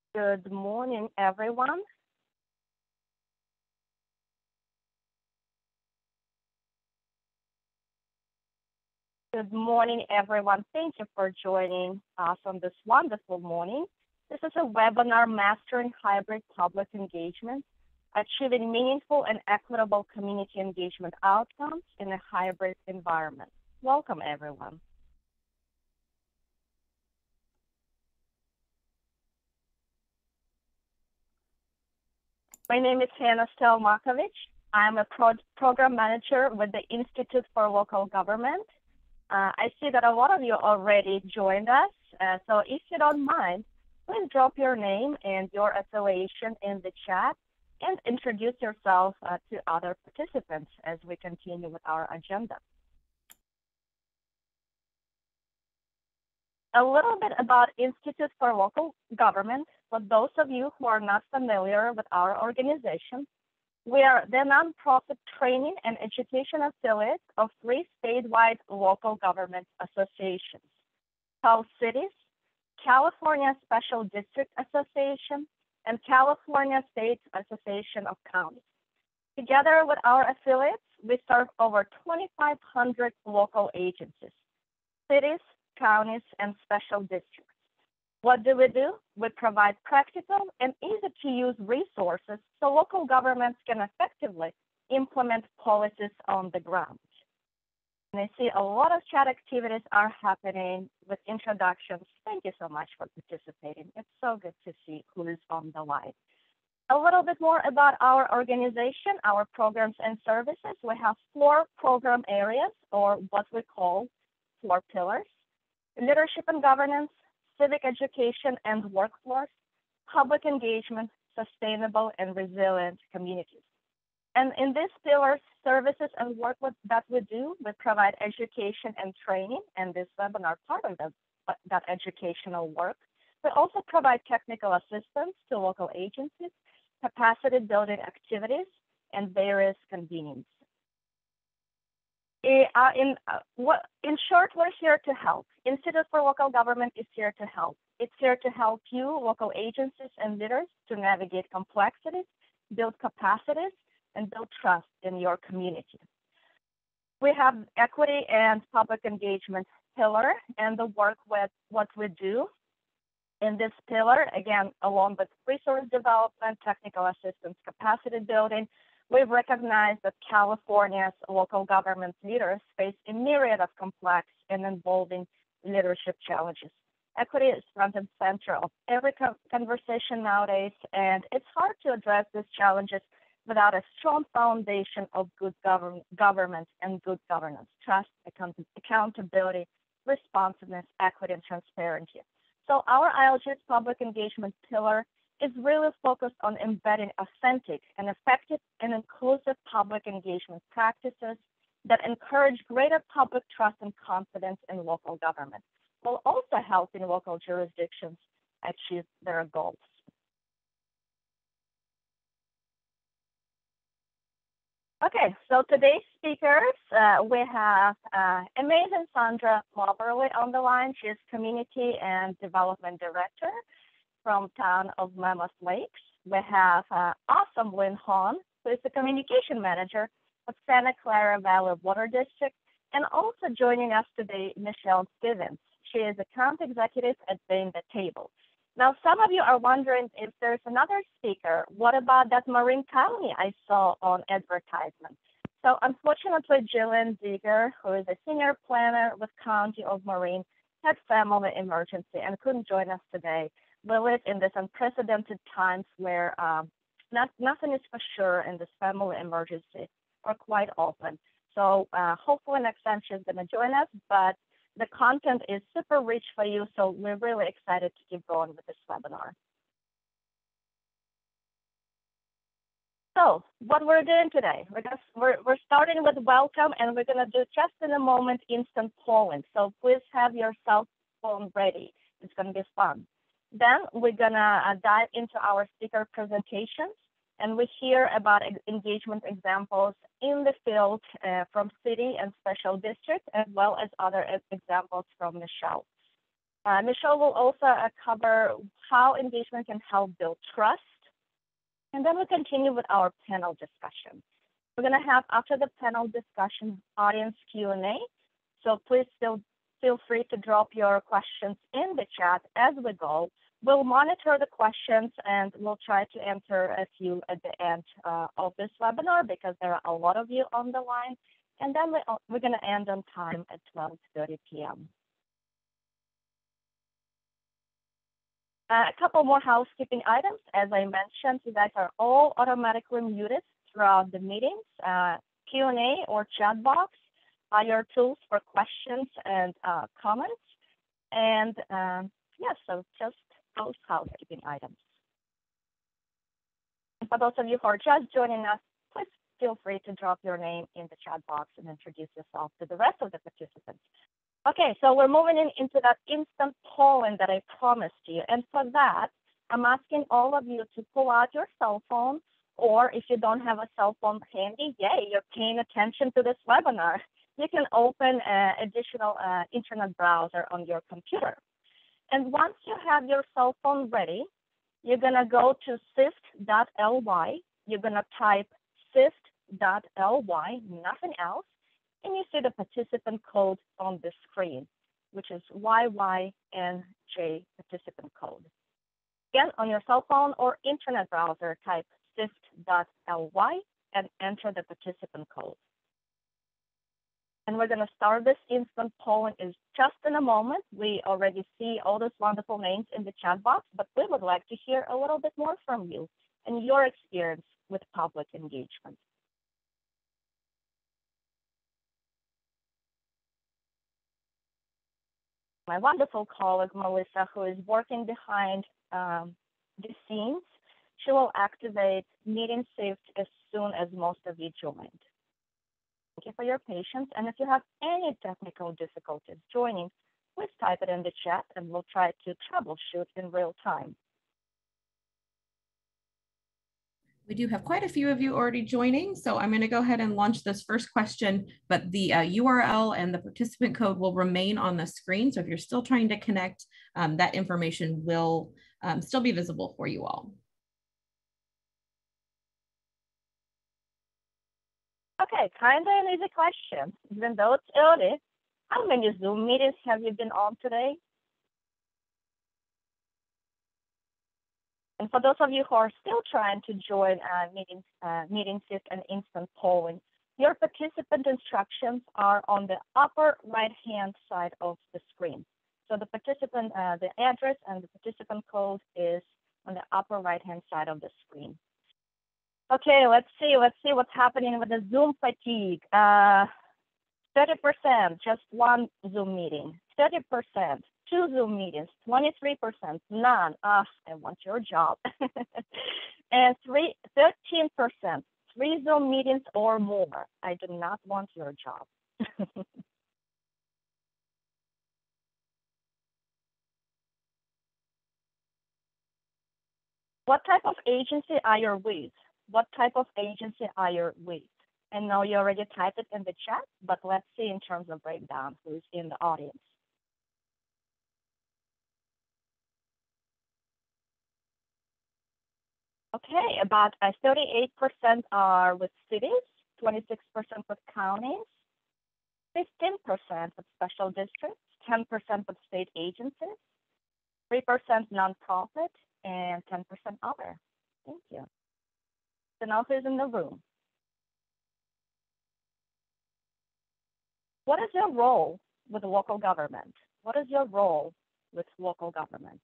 Good morning, everyone. Good morning, everyone. Thank you for joining us on this wonderful morning. This is a webinar Mastering Hybrid Public Engagement, Achieving Meaningful and Equitable Community Engagement Outcomes in a Hybrid Environment. Welcome, everyone. My name is Hannah Stelmakovich. I'm a program manager with the Institute for Local Government. I see that a lot of you already joined us. So if you don't mind, please drop your name and your affiliation in the chat and introduce yourself to other participants as we continue with our agenda. A little bit about Institute for Local Government. For those of you who are not familiar with our organization, we are the nonprofit training and education affiliate of three statewide local government associations: Cal Cities, California Special District Association, and California State Association of Counties. Together with our affiliates, we serve over 2,500 local agencies, cities, counties, and special districts. What do? We provide practical and easy-to-use resources so local governments can effectively implement policies on the ground. And I see a lot of chat activities are happening with introductions. Thank you so much for participating. It's so good to see who is on the line. A little bit more about our organization, our programs and services. We have 4 program areas, or what we call 4 pillars: leadership and governance, civic education and workforce, public engagement, sustainable and resilient communities. And in these pillars, services and work that we do, we provide education and training, and this webinar part of that educational work. We also provide technical assistance to local agencies, capacity building activities, and various conveniences. In short, we're here to help. Institute for Local Government is here to help. It's here to help you, local agencies and leaders, to navigate complexities, build capacities, and build trust in your community. We have equity and public engagement pillar, and the work with what we do in this pillar, again, along with resource development, technical assistance, capacity building. We've recognized that California's local government leaders face a myriad of complex and involving leadership challenges. Equity is front and center of every conversation nowadays, and it's hard to address these challenges without a strong foundation of good government and good governance: trust, accountability, responsiveness, equity, and transparency. So our ILG's public engagement pillar is really focused on embedding authentic and effective and inclusive public engagement practices that encourage greater public trust and confidence in local government, while also helping local jurisdictions achieve their goals. Okay, so today's speakers, we have amazing Sandra Moberly on the line. She is Community and Development Director from town of Mammoth Lakes. We have awesome Lynn Hahn, who is the Communication Manager of Santa Clara Valley Water District, and also joining us today, Michelle Stevens. She is Account Executive at Being the Table. Now, some of you are wondering if there's another speaker. What about that Marin County I saw on advertisement? So unfortunately, Jillian Digger, who is a senior planner with County of Marin, had family emergency and couldn't join us today. We live in this unprecedented times where nothing is for sure in this family emergency, or quite often. So hopefully next time she's going to join us, but the content is super rich for you, so we're really excited to keep going with this webinar. So what we're doing today, we're starting with welcome, and we're going to do just in a moment instant polling. So please have your cell phone ready. It's going to be fun. Then we're going to dive into our speaker presentations, and we hear about engagement examples in the field from city and special district, as well as other examples from Michelle. Michelle will also cover how engagement can help build trust. And then we continue with our panel discussion. We're going to have, after the panel discussion, audience Q&A. So please still feel free to drop your questions in the chat as we go. We'll monitor the questions and we'll try to answer a few at the end of this webinar because there are a lot of you on the line. And then we're going to end on time at 12:30 p.m. A couple more housekeeping items. As I mentioned, you guys are all automatically muted throughout the meetings. Q&A or chat box are your tools for questions and comments. And yeah, so just those housekeeping items. And for those of you who are just joining us, please feel free to drop your name in the chat box and introduce yourself to the rest of the participants. Okay, so we're moving into that instant polling that I promised you. And for that, I'm asking all of you to pull out your cell phone, or if you don't have a cell phone handy, yay, you're paying attention to this webinar. You can open an additional internet browser on your computer. And once you have your cell phone ready, you're gonna go to sift.ly. You're gonna type sift.ly, nothing else. And you see the participant code on the screen, which is YYNJ participant code. Again, on your cell phone or internet browser, type sift.ly and enter the participant code. And we're going to start this instant polling is just in a moment. We already see all those wonderful names in the chat box, but we would like to hear a little bit more from you and your experience with public engagement. My wonderful colleague, Melissa, who is working behind the scenes, she will activate meeting Sift as soon as most of you joined. Thank you for your patience. And if you have any technical difficulties joining, please type it in the chat and we'll try to troubleshoot in real time. We do have quite a few of you already joining, so I'm going to go ahead and launch this first question, but the URL and the participant code will remain on the screen. So if you're still trying to connect, that information will still be visible for you all. Okay, kind of an easy question. Even though it's early, how many Zoom meetings have you been on today? And for those of you who are still trying to join meeting Sift and instant polling, your participant instructions are on the upper right-hand side of the screen. So the participant, the address and the participant code is on the upper right-hand side of the screen. Okay, let's see what's happening with the Zoom fatigue. 30%, just one Zoom meeting. 30%, 2 Zoom meetings. 23%, none. I want your job. And 13%, 3 Zoom meetings or more. I do not want your job. What type of agency are you with? What type of agency are you with? And now you already typed it in the chat, but let's see in terms of breakdown who's in the audience. Okay, about 38% are with cities, 26% with counties, 15% with special districts, 10% with state agencies, 3% nonprofit, and 10% other. Thank you. So now who's in the room? What is your role with local government? What is your role with local government?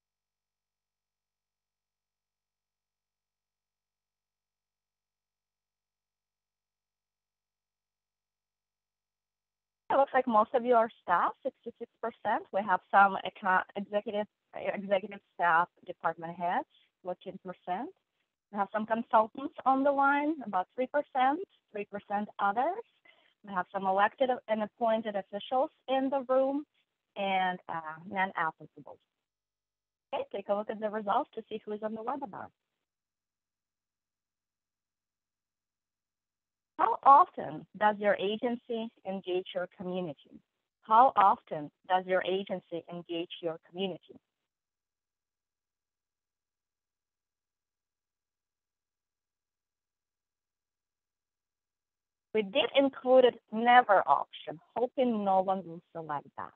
It looks like most of you are staff, 66%. We have some executive staff, department heads, 14%. We have some consultants on the line, about 3%, 3% others. We have some elected and appointed officials in the room, and non-applicable. Okay, take a look at the results to see who is on the webinar. How often does your agency engage your community? How often does your agency engage your community? We did include a never option, hoping no one will select that.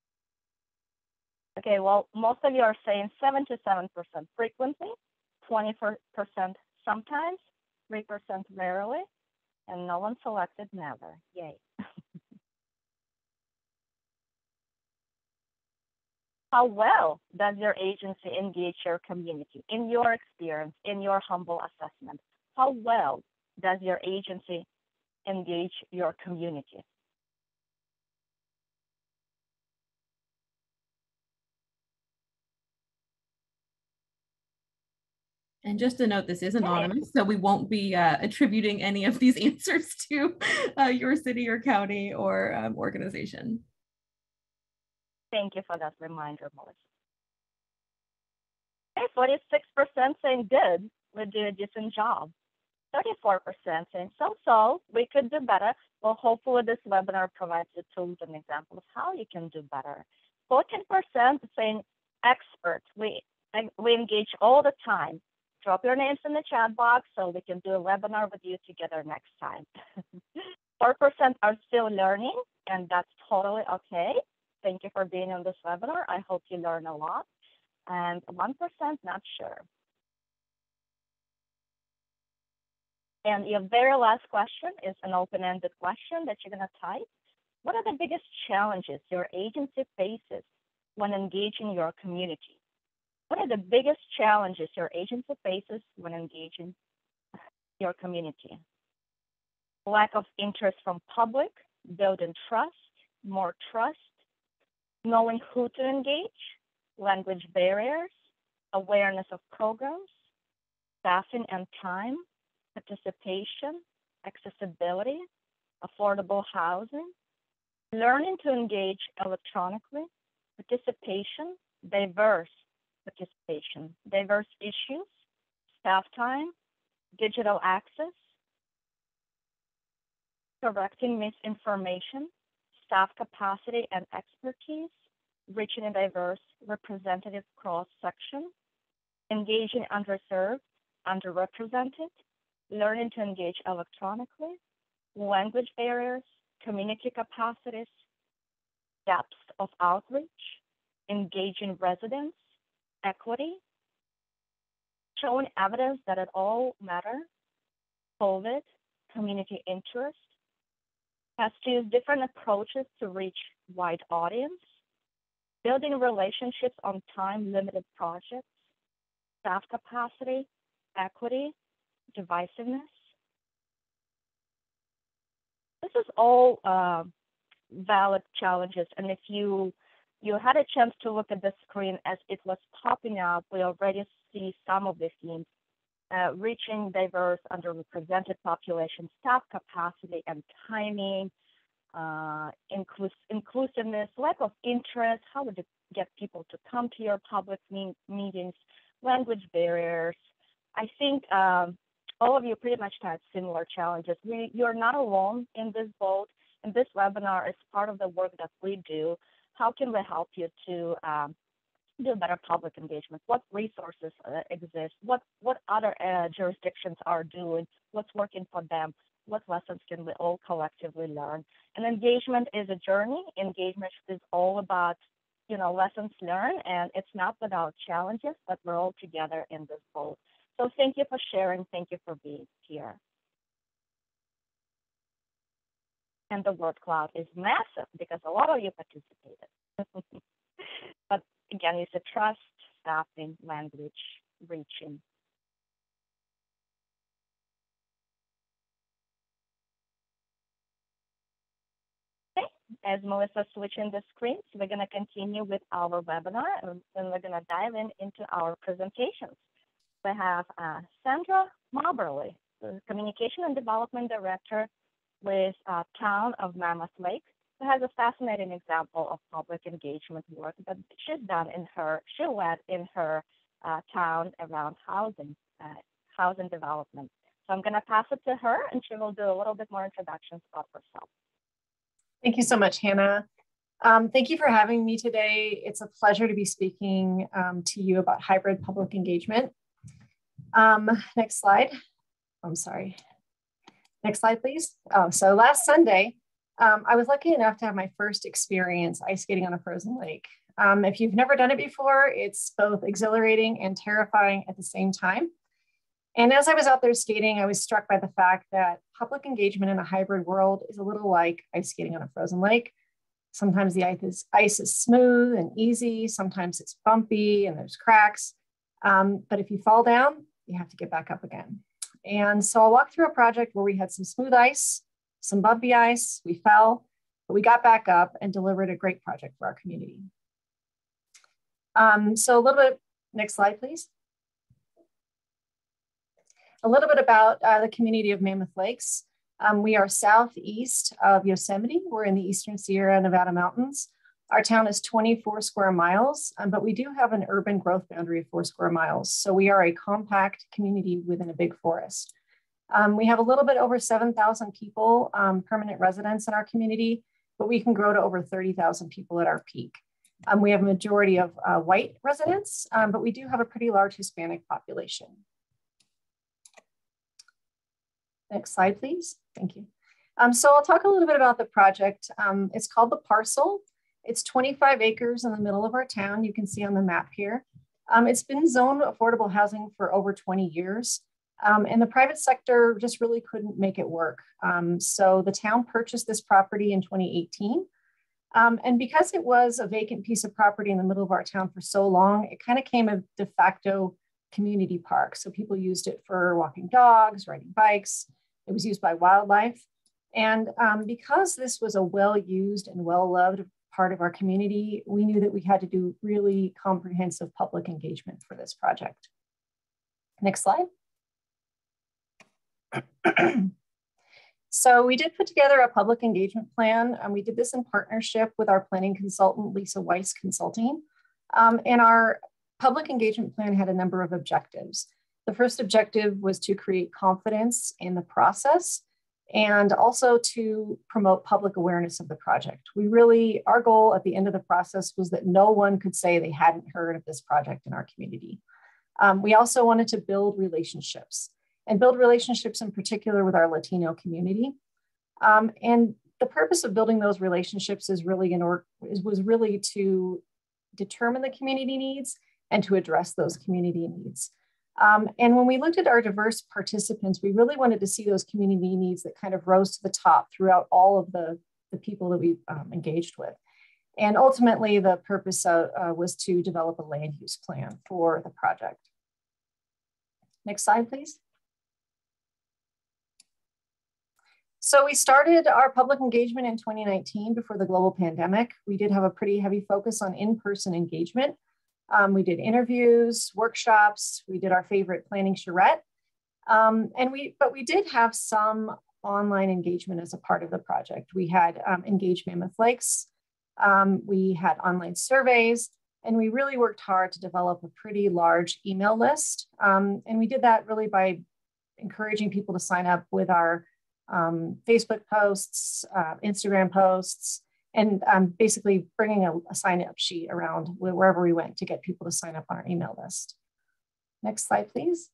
Okay, well, most of you are saying 77% frequently, 20% sometimes, 3% rarely, and no one selected never. Yay. How well does your agency engage your community? In your experience, in your humble assessment, how well does your agency engage your community? And just to note, this is anonymous, so we won't be attributing any of these answers to your city or county or organization. Thank you for that reminder, Melissa. Okay, 46% saying good, we do a decent job. 34% saying so-so, we could do better. Well, hopefully this webinar provides you tools and examples of how you can do better. 14% saying expert, we engage all the time. Drop your names in the chat box so we can do a webinar with you together next time. 4% are still learning, and that's totally okay. Thank you for being on this webinar. I hope you learn a lot. And 1% not sure. And your very last question is an open-ended question that you're going to type. What are the biggest challenges your agency faces when engaging your community? What are the biggest challenges your agency faces when engaging your community? Lack of interest from public, building trust, more trust, knowing who to engage, language barriers, awareness of programs, staffing and time, participation, accessibility, affordable housing, learning to engage electronically, participation, diverse participation, diverse issues, staff time, digital access, correcting misinformation, staff capacity and expertise, reaching a diverse representative cross-section, engaging underserved, underrepresented, learning to engage electronically, language barriers, community capacities, depth of outreach, engaging residents, equity, showing evidence that it all matters, COVID, community interest, has to use different approaches to reach wide audience, building relationships on time-limited projects, staff capacity, equity, divisiveness. This is all valid challenges, and if you had a chance to look at the screen as it was popping up, we already see some of the themes. Reaching diverse, underrepresented populations, staff capacity and timing, inclusiveness, lack of interest, how would you get people to come to your public meetings, language barriers. I think all of you pretty much had similar challenges. You're not alone in this boat, and this webinar is part of the work that we do. How can we help you to do better public engagement? What resources exist? What other jurisdictions are doing? What's working for them? What lessons can we all collectively learn? And engagement is a journey. Engagement is all about, lessons learned, and it's not without challenges, but we're all together in this boat. So thank you for sharing. Thank you for being here. And the word cloud is massive because a lot of you participated. But again, it's a trust, staffing, language, reaching. Okay, as Melissa's switching the screens, we're going to continue with our webinar, and then we're going to dive into our presentations. We have Sandra Moberly, the Communication and Development Director with Town of Mammoth Lake, who has a fascinating example of public engagement work that she led in her town around housing development. So I'm going to pass it to her, and she will do a little bit more introductions about herself. Thank you so much, Hannah. Thank you for having me today. It's a pleasure to be speaking to you about hybrid public engagement. Next slide. I'm sorry. Next slide, please. Oh, so last Sunday, I was lucky enough to have my first experience ice skating on a frozen lake. If you've never done it before, it's both exhilarating and terrifying at the same time. And as I was out there skating, I was struck by the fact that public engagement in a hybrid world is a little like ice skating on a frozen lake. Sometimes the ice is smooth and easy. Sometimes it's bumpy and there's cracks. But if you fall down, you have to get back up again. And so I'll walk through a project where we had some smooth ice, some bumpy ice, we fell, but we got back up and delivered a great project for our community. So a little bit, next slide, please. A little bit about the community of Mammoth Lakes. We are southeast of Yosemite. We're in the Eastern Sierra Nevada mountains. Our town is 24 square miles, but we do have an urban growth boundary of 4 square miles. So we are a compact community within a big forest. We have a little bit over 7,000 people, permanent residents in our community, but we can grow to over 30,000 people at our peak. We have a majority of white residents, but we do have a pretty large Hispanic population. Next slide, please. Thank you. So I'll talk a little bit about the project. It's called The Parcel. It's 25 acres in the middle of our town. You can see on the map here. It's been zoned affordable housing for over 20 years. And the private sector just really couldn't make it work. So the town purchased this property in 2018. And because it was a vacant piece of property in the middle of our town for so long, it kind of came a de facto community park. So people used it for walking dogs, riding bikes. It was used by wildlife. And because this was a well-used and well-loved part of our community, we knew that we had to do really comprehensive public engagement for this project. Next slide. So we did put together a public engagement plan, and we did this in partnership with our planning consultant, Lisa Weiss Consulting. And our public engagement plan had a number of objectives. The first objective was to create confidence in the process and also to promote public awareness of the project. Our goal at the end of the process was that no one could say they hadn't heard of this project in our community. We also wanted to build relationships in particular with our Latino community. And the purpose of building those relationships was really to determine the community needs and to address those community needs. And when we looked at our diverse participants, we really wanted to see those community needs that kind of rose to the top throughout all of the people that we engaged with. And ultimately, the purpose was to develop a land use plan for the project. Next slide, please. So we started our public engagement in 2019 before the global pandemic. We did have a pretty heavy focus on in-person engagement. We did interviews, workshops, we did our favorite planning charrette. But we did have some online engagement as a part of the project. We had Engage Mammoth Lakes, we had online surveys, and we really worked hard to develop a pretty large email list. And we did that really by encouraging people to sign up with our Facebook posts, Instagram posts, and basically bringing a sign-up sheet around wherever we went to get people to sign up on our email list. Next slide, please.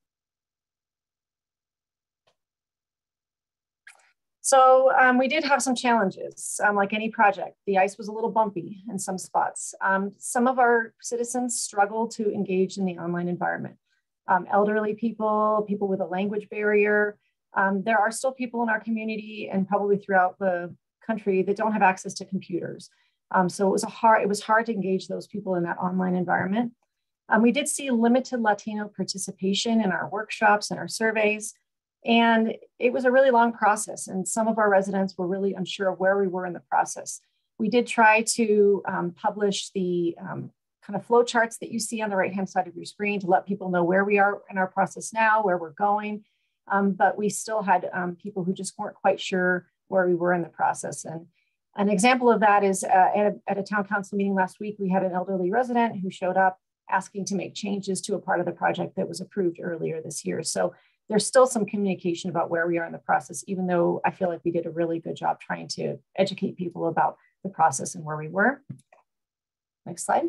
So we did have some challenges, like any project. The ice was a little bumpy in some spots. Some of our citizens struggled to engage in the online environment. Elderly people, people with a language barrier. There are still people in our community and probably throughout the country that don't have access to computers. So it was hard to engage those people in that online environment. We did see limited Latino participation in our workshops and our surveys. And it was a really long process. And some of our residents were really unsure of where we were in the process. We did try to publish the kind of flow charts that you see on the right-hand side of your screen to let people know where we are in our process now, where we're going. But we still had people who just weren't quite sure where we were in the process. And an example of that is at a town council meeting last week, we had an elderly resident who showed up asking to make changes to a part of the project that was approved earlier this year. So there's still some communication about where we are in the process, even though I feel like we did a really good job trying to educate people about the process and where we were. Next slide.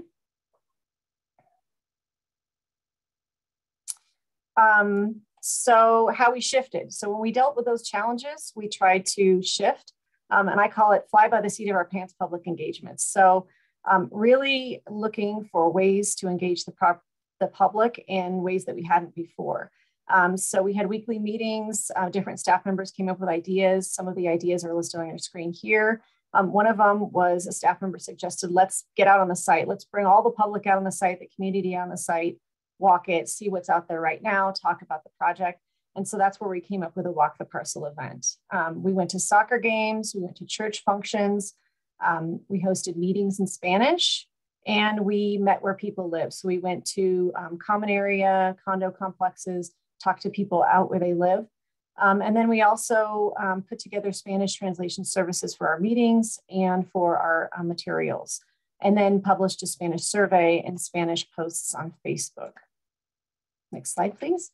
So how we shifted. So when we dealt with those challenges, we tried to shift, and I call it fly by the seat of our pants public engagements. So really looking for ways to engage the public in ways that we hadn't before. So we had weekly meetings, different staff members came up with ideas. Some of the ideas are listed on your screen here. One of them was a staff member suggested, let's get out on the site. Let's bring all the public out on the site, the community on the site, walk it, see what's out there right now, talk about the project. And so that's where we came up with a Walk the Parcel event. We went to soccer games, we went to church functions, we hosted meetings in Spanish, and we met where people live. So we went to common area, condo complexes, talked to people out where they live. And then we also put together Spanish translation services for our meetings and for our materials, and then published a Spanish survey and Spanish posts on Facebook. Next slide, please.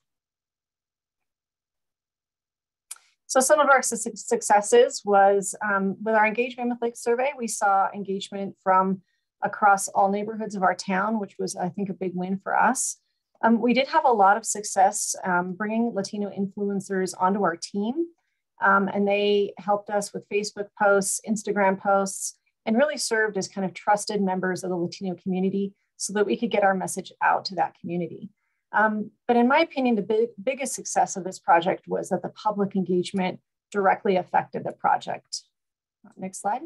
So some of our successes was with our engagement with Lake survey, we saw engagement from across all neighborhoods of our town, which was, I think, a big win for us. We did have a lot of success bringing Latino influencers onto our team, and they helped us with Facebook posts, Instagram posts, and really served as kind of trusted members of the Latino community so that we could get our message out to that community. But in my opinion, the biggest success of this project was that the public engagement directly affected the project. Next slide.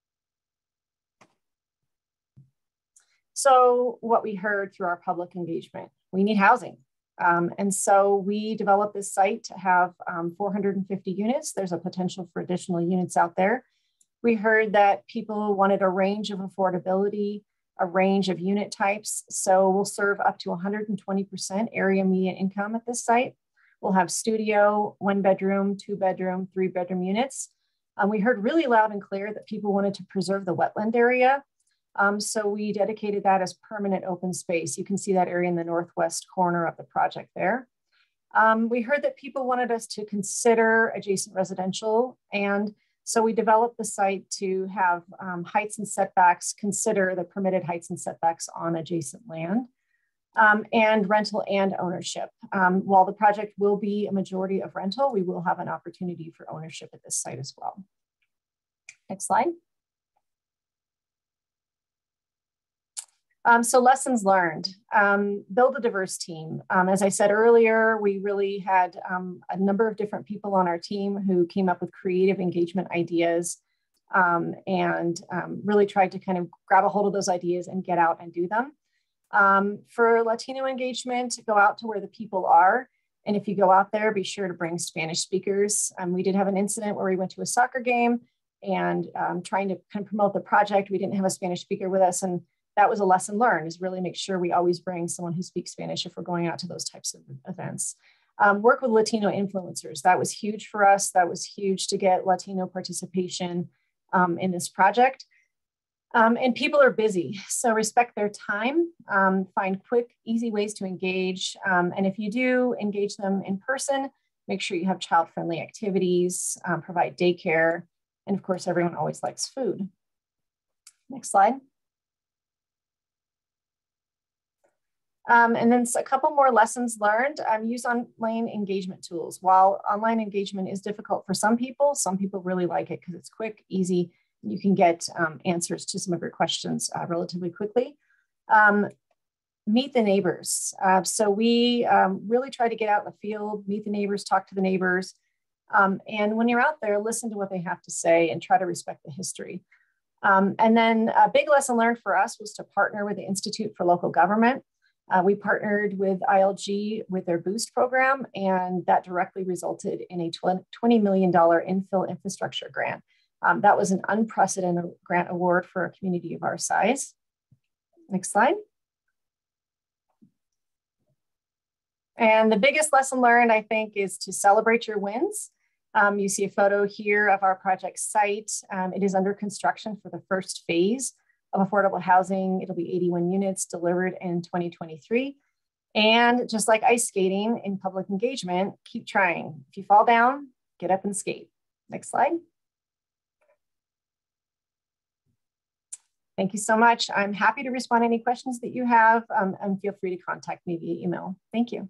So what we heard through our public engagement, we need housing. And so we developed this site to have 450 units. There's a potential for additional units out there. We heard that people wanted a range of affordability, a range of unit types. So we'll serve up to 120% area median income at this site. We'll have studio, 1 bedroom, 2 bedroom, 3 bedroom units. We heard really loud and clear that people wanted to preserve the wetland area. So we dedicated that as permanent open space. You can see that area in the northwest corner of the project there. We heard that people wanted us to consider adjacent residential, and so we developed the site to have heights and setbacks, consider the permitted heights and setbacks on adjacent land, and rental and ownership. While the project will be a majority of rental, we will have an opportunity for ownership at this site as well. Next slide. So lessons learned, build a diverse team. As I said earlier, we really had a number of different people on our team who came up with creative engagement ideas and really tried to kind of grab a hold of those ideas and get out and do them. For Latino engagement, go out to where the people are. And if you go out there, be sure to bring Spanish speakers. We did have an incident where we went to a soccer game and trying to kind of promote the project. We didn't have a Spanish speaker with us, and that was a lesson learned, is really make sure we always bring someone who speaks Spanish if we're going out to those types of events. Work with Latino influencers. That was huge for us. That was huge to get Latino participation in this project. And people are busy, so respect their time, find quick, easy ways to engage. And if you do engage them in person, make sure you have child-friendly activities, provide daycare, and of course, everyone always likes food. Next slide. And then a couple more lessons learned. Use online engagement tools. While online engagement is difficult for some people really like it because it's quick, easy. You can get answers to some of your questions relatively quickly. Meet the neighbors. So we really try to get out in the field, meet the neighbors, talk to the neighbors. And when you're out there, listen to what they have to say and try to respect the history. And then a big lesson learned for us was to partner with the Institute for Local Government. We partnered with ILG with their Boost program, and that directly resulted in a $20 million infill infrastructure grant. That was an unprecedented grant award for a community of our size. Next slide. And the biggest lesson learned, I think, is to celebrate your wins. You see a photo here of our project site. It is under construction for the first phase of affordable housing. It'll be 81 units delivered in 2023. And just like ice skating in public engagement, keep trying. If you fall down, get up and skate. Next slide. Thank you so much. I'm happy to respond to any questions that you have, and feel free to contact me via email. Thank you.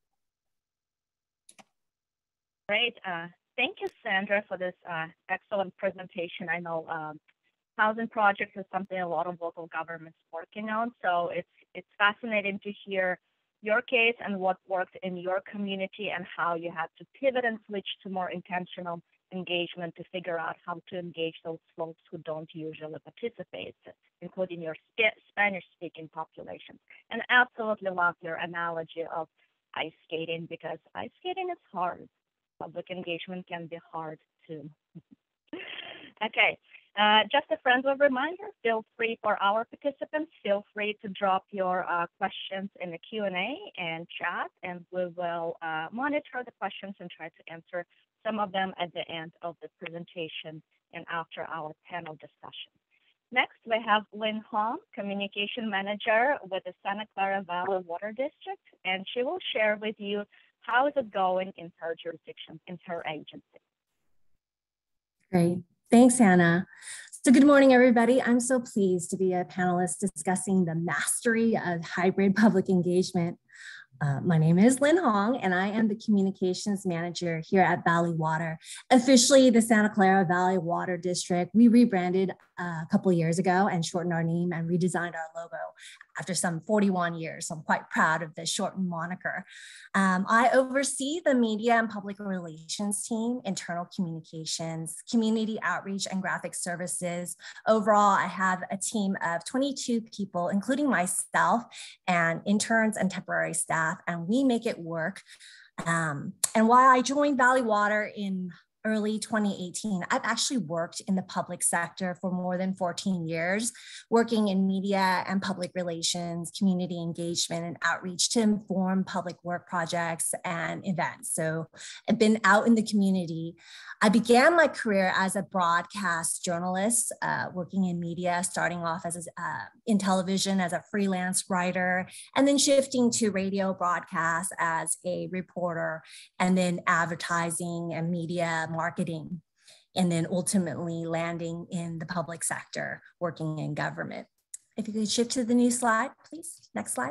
Great. Thank you, Sandra, for this excellent presentation. I know housing projects is something a lot of local governments working on, so it's fascinating to hear your case and what worked in your community and how you had to pivot and switch to more intentional engagement to figure out how to engage those folks who don't usually participate, including your Spanish-speaking population. And absolutely love your analogy of ice skating, because ice skating is hard. Public engagement can be hard too. Okay, just a friendly reminder, feel free for our participants, feel free to drop your questions in the Q&A and chat, and we will monitor the questions and try to answer some of them at the end of the presentation and after our panel discussion. Next, we have Lynn Hong, Communication Manager with the Santa Clara Valley Water District, and she will share with you how is it going in her jurisdiction, in her agency. Great. Thanks, Hannah. So good morning, everybody. I'm so pleased to be a panelist discussing the mastery of hybrid public engagement. My name is Lynn Hong, and I am the Communications Manager here at Valley Water, officially the Santa Clara Valley Water District. We rebranded a couple of years ago and shortened our name and redesigned our logo after some 41 years. So I'm quite proud of the shortened moniker. I oversee the media and public relations team, internal communications, community outreach, and graphic services. Overall, I have a team of 22 people, including myself and interns and temporary staff, and we make it work. And while I joined Valley Water in early 2018, I've actually worked in the public sector for more than 14 years, working in media and public relations, community engagement, and outreach to inform public work projects and events. So I've been out in the community. I began my career as a broadcast journalist, working in media, starting off as in television as a freelance writer, and then shifting to radio broadcast as a reporter, and then advertising and media marketing, and then ultimately landing in the public sector, working in government. If you could shift to the new slide, please. Next slide.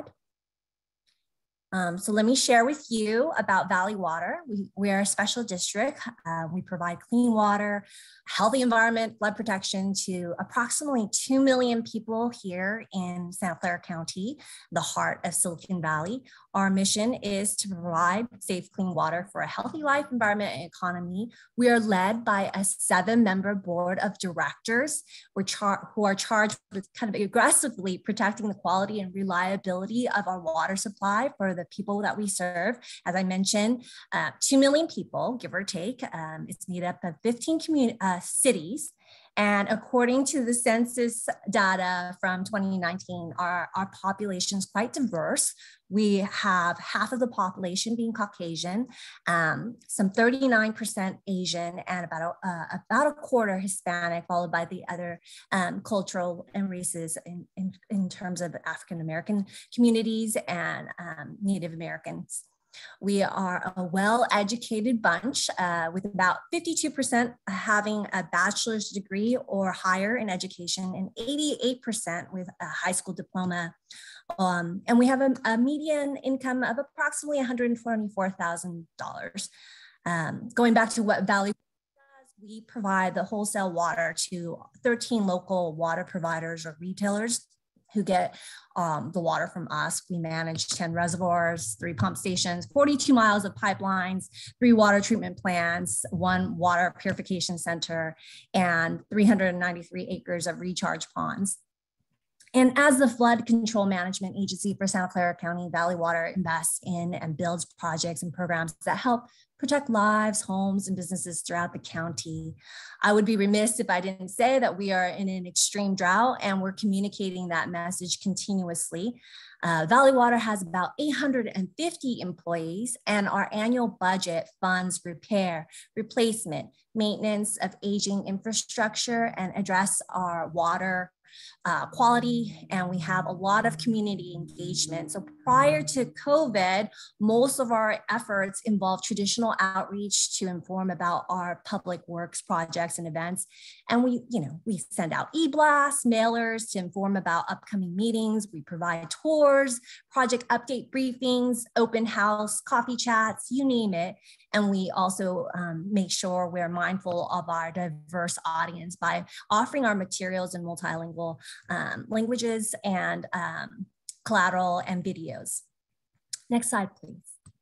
So let me share with you about Valley Water. We are a special district. We provide clean water, healthy environment, flood protection to approximately 2 million people here in Santa Clara County, the heart of Silicon Valley. Our mission is to provide safe, clean water for a healthy life, environment, and economy. We are led by a 7-member board of directors who are charged with kind of aggressively protecting the quality and reliability of our water supply for the people that we serve. As I mentioned, 2 million people, give or take. It's made up of 15 cities. And according to the census data from 2019, our population is quite diverse. We have half of the population being Caucasian, some 39% Asian, and about a quarter Hispanic, followed by the other cultural and races in terms of African-American communities and Native Americans. We are a well-educated bunch with about 52% having a bachelor's degree or higher in education and 88% with a high school diploma. And we have a median income of approximately $124,000. Going back to what Valley does, we provide the wholesale water to 13 local water providers or retailers who get the water from us. We manage 10 reservoirs, 3 pump stations, 42 miles of pipelines, 3 water treatment plants, 1 water purification center, and 393 acres of recharge ponds. And as the flood control management agency for Santa Clara County, Valley Water invests in and builds projects and programs that help protect lives, homes, and businesses throughout the county. I would be remiss if I didn't say that we are in an extreme drought, and we're communicating that message continuously. Valley Water has about 850 employees, and our annual budget funds repair, replacement, maintenance of aging infrastructure, and address our water quality, and we have a lot of community engagement. So prior to COVID, most of our efforts involved traditional outreach to inform about our public works projects and events. And we send out e-blasts, mailers to inform about upcoming meetings. We provide tours, project update briefings, open house, coffee chats, you name it. And we also make sure we're mindful of our diverse audience by offering our materials in multilingual languages and collateral and videos. Next slide, please.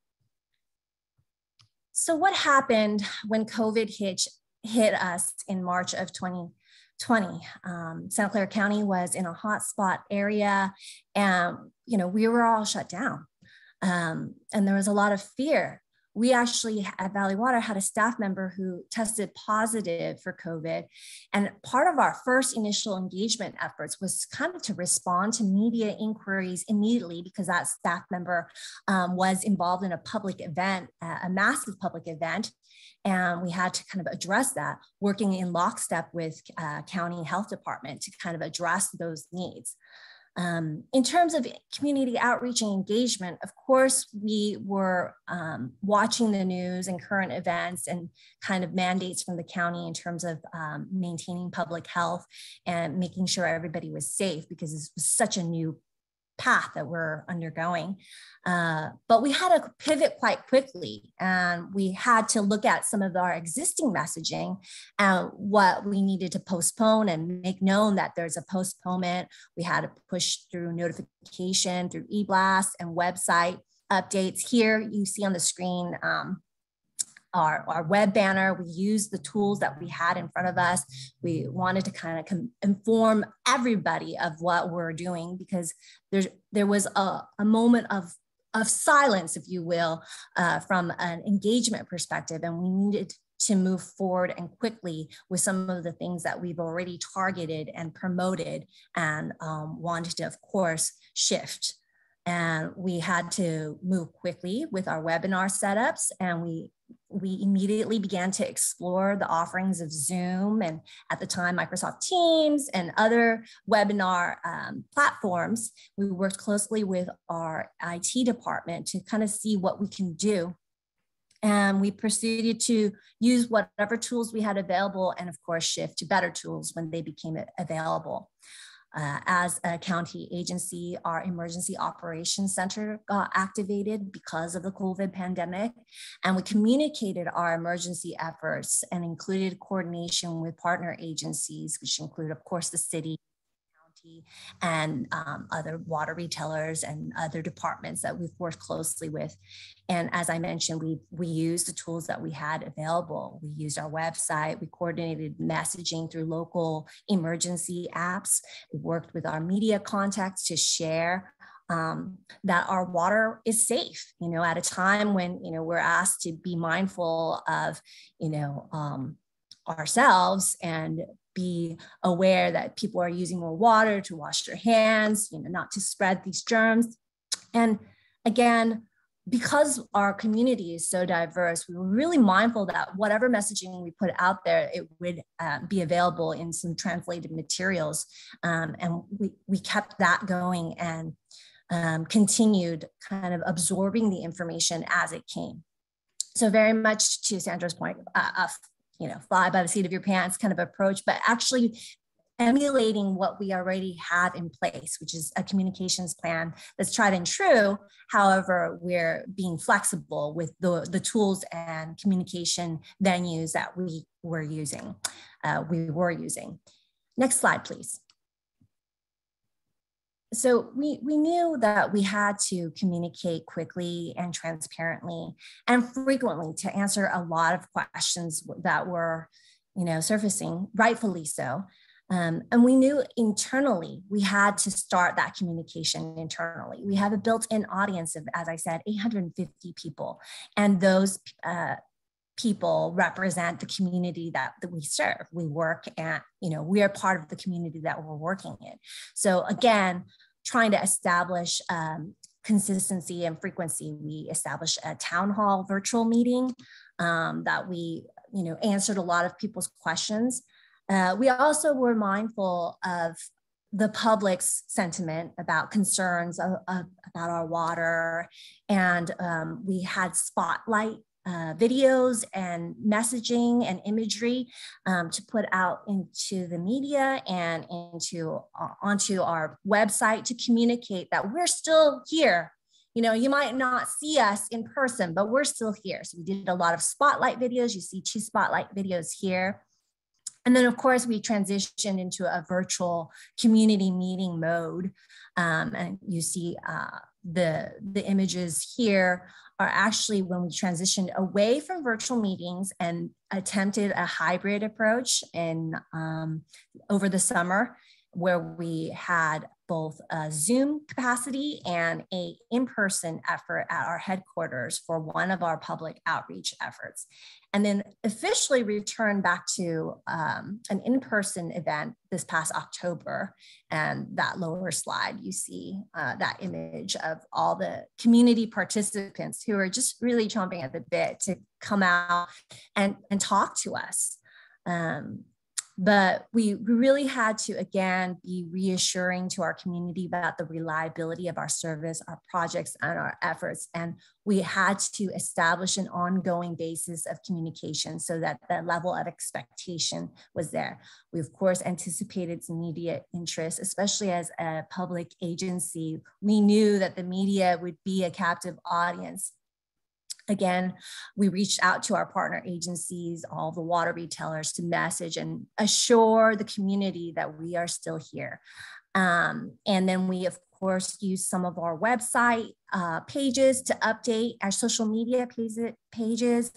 So what happened when COVID hit us in March of 2020? Santa Clara County was in a hotspot area, and we were all shut down, and there was a lot of fear. We actually at Valley Water had a staff member who tested positive for COVID. And part of our first initial engagement efforts was kind of to respond to media inquiries immediately, because that staff member was involved in a public event, a massive public event. And we had to kind of address that, working in lockstep with county health department to kind of address those needs. In terms of community outreach and engagement, of course, we were watching the news and current events and kind of mandates from the county in terms of maintaining public health and making sure everybody was safe, because this was such a new path that we're undergoing. But we had to pivot quite quickly, and we had to look at some of our existing messaging and what we needed to postpone and make known that there's a postponement. We had to push through notification, through e-blasts and website updates. Here you see on the screen our web banner. We used the tools that we had in front of us. We wanted to kind of inform everybody of what we're doing, because there was a moment of silence, if you will, from an engagement perspective, and we needed to move forward and quickly with some of the things that we've already targeted and promoted and wanted to, of course, shift. And we had to move quickly with our webinar setups, and we immediately began to explore the offerings of Zoom and, at the time, Microsoft Teams and other webinar platforms. We worked closely with our IT department to kind of see what we can do. And we proceeded to use whatever tools we had available, and of course, shift to better tools when they became available. As a county agency, our Emergency Operations Center got activated because of the COVID pandemic, and we communicated our emergency efforts and included coordination with partner agencies, which include, of course, the city, county, and other water retailers and other departments that we've worked closely with. And as I mentioned, we used the tools that we had available. We used our website. We coordinated messaging through local emergency apps. We worked with our media contacts to share that our water is safe, at a time when, we're asked to be mindful of, ourselves and be aware that people are using more water to wash their hands, not to spread these germs. And again, because our community is so diverse, we were really mindful that whatever messaging we put out there, it would be available in some translated materials. And we kept that going and continued kind of absorbing the information as it came. So very much to Sandra's point, fly by the seat of your pants kind of approach, but actually emulating what we already have in place, which is a communications plan that's tried and true. However, we're being flexible with the tools and communication venues that we were using. Next slide, please. So we knew that we had to communicate quickly and transparently and frequently to answer a lot of questions that were, surfacing, rightfully so. And we knew internally we had to start that communication internally. We have a built-in audience of, as I said, 850 people, and those people represent the community that we serve. We work at, we are part of the community that we're working in. So again, trying to establish consistency and frequency, we established a town hall virtual meeting that we, answered a lot of people's questions. We also were mindful of the public's sentiment about concerns about our water. And we had spotlight videos and messaging and imagery to put out into the media and onto our website to communicate that we're still here. You know, you might not see us in person, but we're still here. So we did a lot of spotlight videos. You see 2 spotlight videos here. And then, of course, we transitioned into a virtual community meeting mode. And you see the images here are actually when we transitioned away from virtual meetings and attempted a hybrid approach over the summer, where we had both a Zoom capacity and an in-person effort at our headquarters for one of our public outreach efforts. And then officially returned back to an in-person event this past October. And that lower slide, you see that image of all the community participants who are just really chomping at the bit to come out and talk to us. But we really had to, again, be reassuring to our community about the reliability of our service, our projects, and our efforts. And we had to establish an ongoing basis of communication so that the level of expectation was there. We, of course, anticipated some media interest, especially as a public agency. We knew that the media would be a captive audience. Again, we reached out to our partner agencies, all the water retailers, to message and assure the community that we are still here. And then we, of course, used some of our website pages to update our social media pages.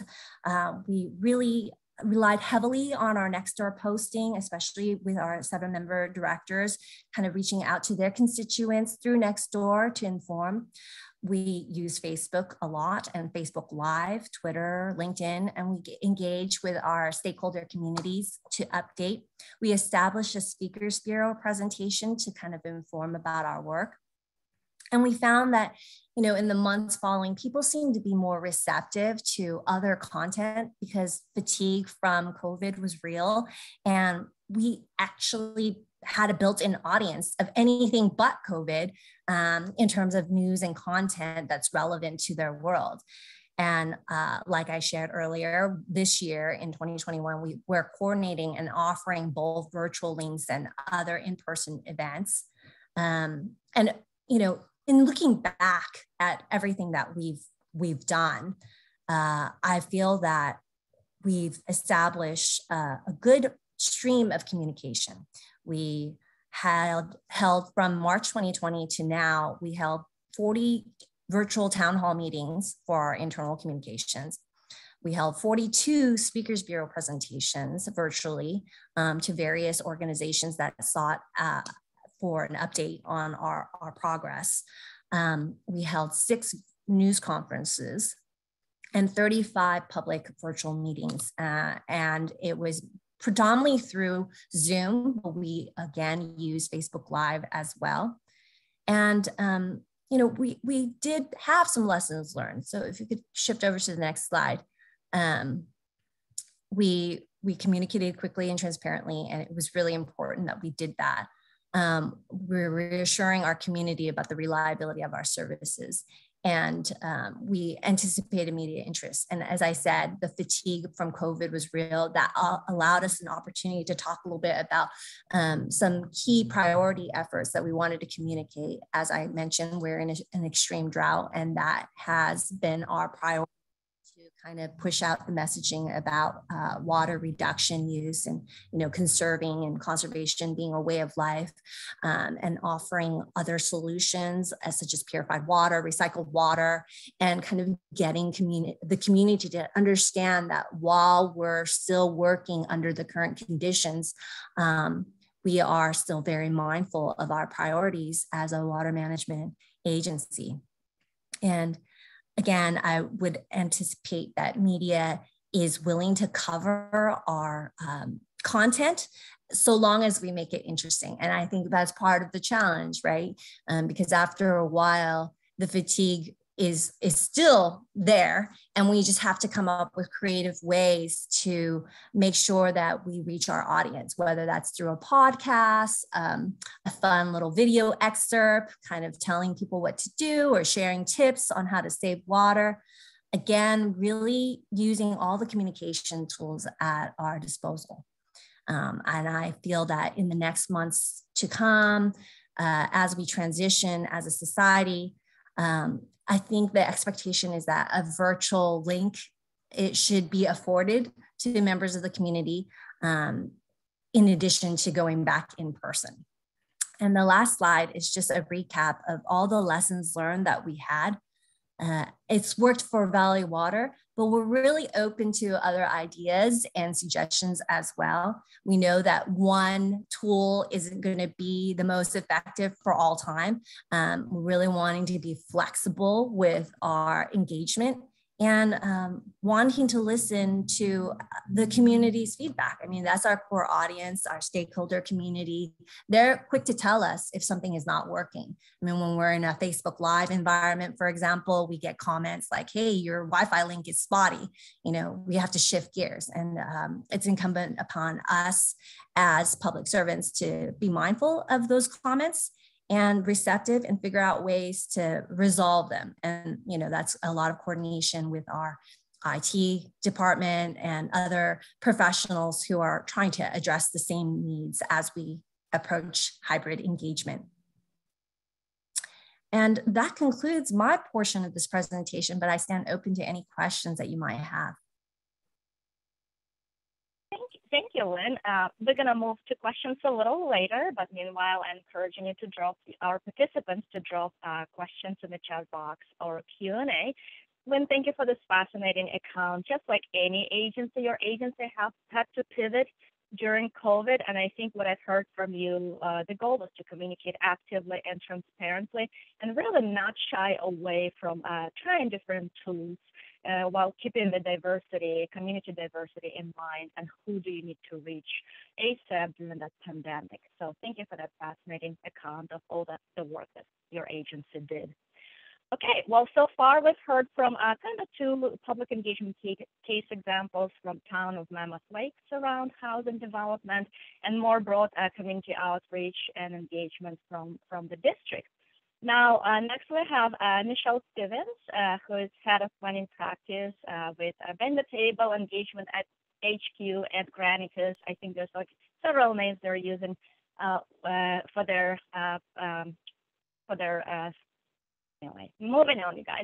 We really relied heavily on our Nextdoor posting, especially with our 7-member directors, kind of reaching out to their constituents through Nextdoor to inform. We use Facebook a lot and Facebook Live, Twitter, LinkedIn, and we engage with our stakeholder communities to update. We established a Speakers Bureau presentation to kind of inform about our work. And we found that, you know, in the months following, people seemed to be more receptive to other content because fatigue from COVID was real. And we actually had a built-in audience of anything but COVID in terms of news and content that's relevant to their world. And like I shared earlier, this year in 2021, we're coordinating and offering both virtual links and other in-person events. And, you know, in looking back at everything that we've done, I feel that we've established a good stream of communication. We held from March 2020 to now, we held 40 virtual town hall meetings for our internal communications. We held 42 Speakers Bureau presentations virtually to various organizations that sought for an update on our progress. We held 6 news conferences and 35 public virtual meetings. And it was predominantly through Zoom, but we again use Facebook Live as well. And you know, we did have some lessons learned. So if you could shift over to the next slide. We communicated quickly and transparently, and it was really important that we did that. We're reassuring our community about the reliability of our services. And we anticipated media interest. And as I said, the fatigue from COVID was real. That allowed us an opportunity to talk a little bit about some key priority efforts that we wanted to communicate. As I mentioned, we're in an extreme drought, and that has been our priority, to kind of push out the messaging about water reduction use and, you know, conserving and conservation being a way of life, and offering other solutions such as purified water, recycled water, and kind of getting the community to understand that while we're still working under the current conditions, we are still very mindful of our priorities as a water management agency. And again, I would anticipate that media is willing to cover our content so long as we make it interesting. And I think that's part of the challenge, right? Because after a while, the fatigue is still there. And we just have to come up with creative ways to make sure that we reach our audience, whether that's through a podcast, a fun little video excerpt, kind of telling people what to do or sharing tips on how to save water. Again, really using all the communication tools at our disposal. And I feel that in the next months to come, as we transition as a society, I think the expectation is that a virtual link, it should be afforded to members of the community in addition to going back in person. And the last slide is just a recap of all the lessons learned that we had. It's worked for Valley Water, but we're really open to other ideas and suggestions as well. We know that one tool isn't going to be the most effective for all time. We're really wanting to be flexible with our engagement and wanting to listen to the community's feedback. I mean, that's our core audience, our stakeholder community. They're quick to tell us if something is not working. I mean, when we're in a Facebook Live environment, for example, we get comments like, hey, your Wi-Fi link is spotty. You know, we have to shift gears. And it's incumbent upon us as public servants to be mindful of those comments and receptive and figure out ways to resolve them. And, you know, that's a lot of coordination with our IT department and other professionals who are trying to address the same needs as we approach hybrid engagement. And that concludes my portion of this presentation, but I stand open to any questions that you might have. Thank you, Lynn. We're going to move to questions a little later, but meanwhile, I'm encouraging you to drop our participants to drop questions in the chat box or Q&A. Lynn, thank you for this fascinating account. Just like any agency, your agency had to pivot during COVID, and I think what I've heard from you, the goal was to communicate actively and transparently, and really not shy away from trying different tools while keeping the diversity, community diversity in mind, and who do you need to reach ASAP during that pandemic. So thank you for that fascinating account of all the work that your agency did. Okay, well, so far we've heard from kind of two public engagement case examples from town of Mammoth Lakes around housing development and more broad community outreach and engagement from the district. Now, next we have Michelle Stevens, who is head of planning practice with Bend the Table engagement at HQ at Granicus. I think there's like several names they're using for their anyway, moving on, you guys.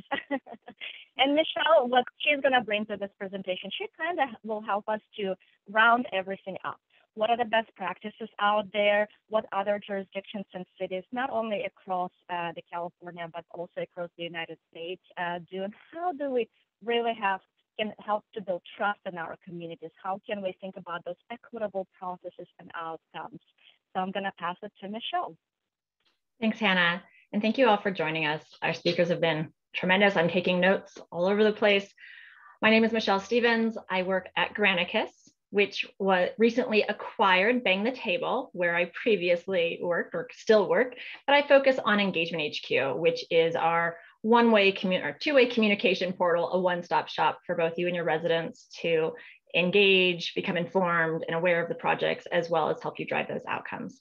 And Michelle, what she's going to bring to this presentation, she kind of will help us to round everything up. What are the best practices out there? What other jurisdictions and cities, not only across the California, but also across the United States, do? And how do we really can help to build trust in our communities? How can we think about those equitable processes and outcomes? So I'm going to pass it to Michelle. Thanks, Hannah. And thank you all for joining us. Our speakers have been tremendous. I'm taking notes all over the place. My name is Michelle Stevens. I work at Granicus, which was recently acquired Bang the Table, where I previously worked or still work, but I focus on Engagement HQ, which is our two-way communication portal, a one-stop shop for both you and your residents to engage, become informed and aware of the projects, as well as help you drive those outcomes.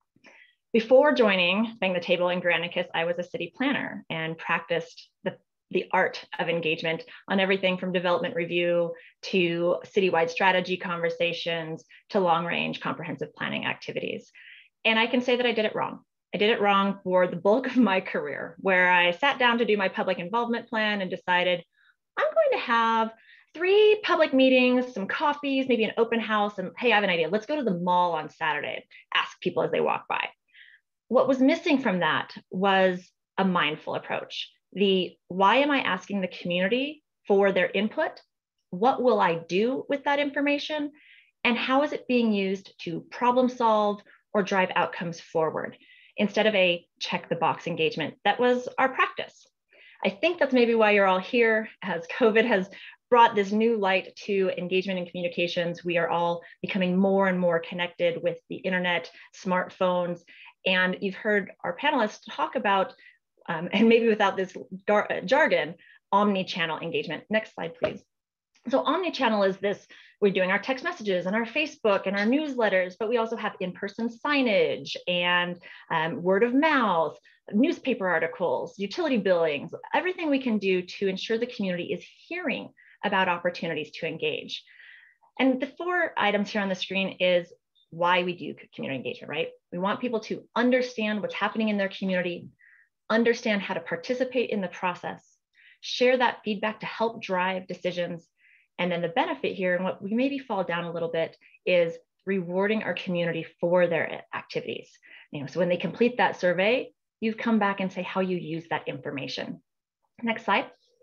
Before joining Bang the Table and Granicus, I was a city planner and practiced the art of engagement on everything from development review to citywide strategy conversations to long-range comprehensive planning activities. And I can say that I did it wrong. I did it wrong for the bulk of my career, where I sat down to do my public involvement plan and decided I'm going to have 3 public meetings, some coffees, maybe an open house, and hey, I have an idea. Let's go to the mall on Saturday, ask people as they walk by. What was missing from that was a mindful approach. Why am I asking the community for their input? What will I do with that information? And how is it being used to problem solve or drive outcomes forward instead of a check the box engagement? That was our practice. I think that's maybe why you're all here, as COVID has brought this new light to engagement and communications. We are all becoming more and more connected with the internet, smartphones, and you've heard our panelists talk about and maybe without this jargon, omni-channel engagement. Next slide, please. So omni-channel is this, we're doing our text messages and our Facebook and our newsletters, but we also have in-person signage and word of mouth, newspaper articles, utility billings, everything we can do to ensure the community is hearing about opportunities to engage. And the 4 items here on the screen is why we do community engagement, right? We want people to understand what's happening in their community, understand how to participate in the process, share that feedback to help drive decisions. And then the benefit here, and what we maybe fall down a little bit, is rewarding our community for their activities. So when they complete that survey, you come back and say how you use that information. Next slide.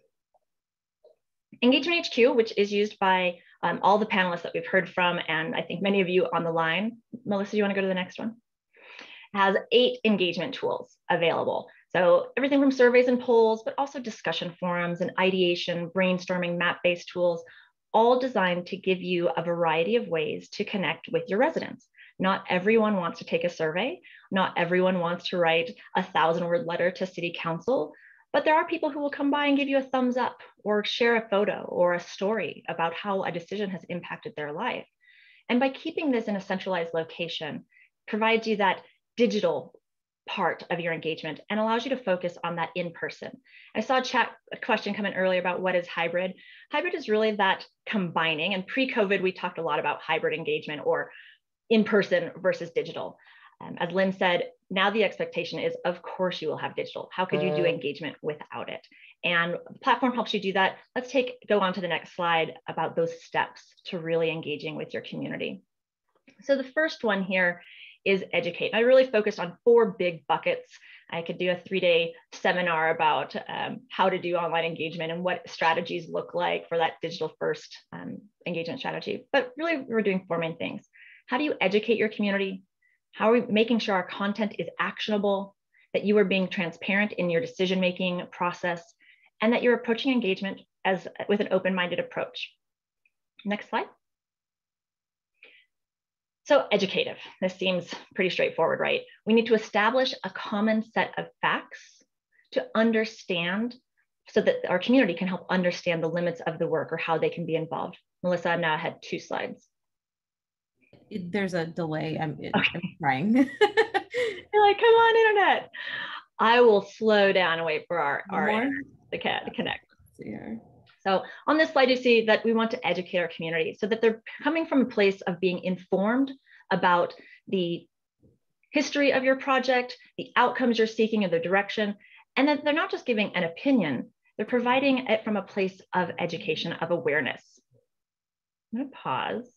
Engagement HQ, which is used by all the panelists that we've heard from, and I think many of you on the line. Melissa, you want to go to the next one? Has 8 engagement tools available. So everything from surveys and polls, but also discussion forums and ideation, brainstorming, map-based tools, all designed to give you a variety of ways to connect with your residents. Not everyone wants to take a survey. Not everyone wants to write a 1,000-word letter to city council, but there are people who will come by and give you a thumbs up or share a photo or a story about how a decision has impacted their life. And by keeping this in a centralized location, provides you that digital part of your engagement and allows you to focus on that in person. I saw a question come in earlier about what is hybrid. Hybrid is really that combining, and pre-COVID, we talked a lot about hybrid engagement or in-person versus digital. As Lynn said, now the expectation is, of course, you will have digital. How could you do engagement without it? And the platform helps you do that. Let's go on to the next slide about those steps to really engaging with your community. So the first one here is educate. I really focused on 4 big buckets. I could do a 3-day seminar about how to do online engagement and what strategies look like for that digital first engagement strategy. But really, we're doing 4 main things. How do you educate your community? How are we making sure our content is actionable, that you are being transparent in your decision-making process, and that you're approaching engagement with an open-minded approach? Next slide. So educative, this seems pretty straightforward, right? We need to establish a common set of facts to understand so that our community can help understand the limits of the work or how they can be involved. Melissa, I've now had 2 slides. There's a delay. I'm trying. You're like, come on, internet. I will slow down and wait for our to connect. Here. So on this slide, you see that we want to educate our community so that they're coming from a place of being informed about the history of your project, the outcomes you're seeking and the direction, and that they're not just giving an opinion, they're providing it from a place of education, of awareness. I'm going to pause.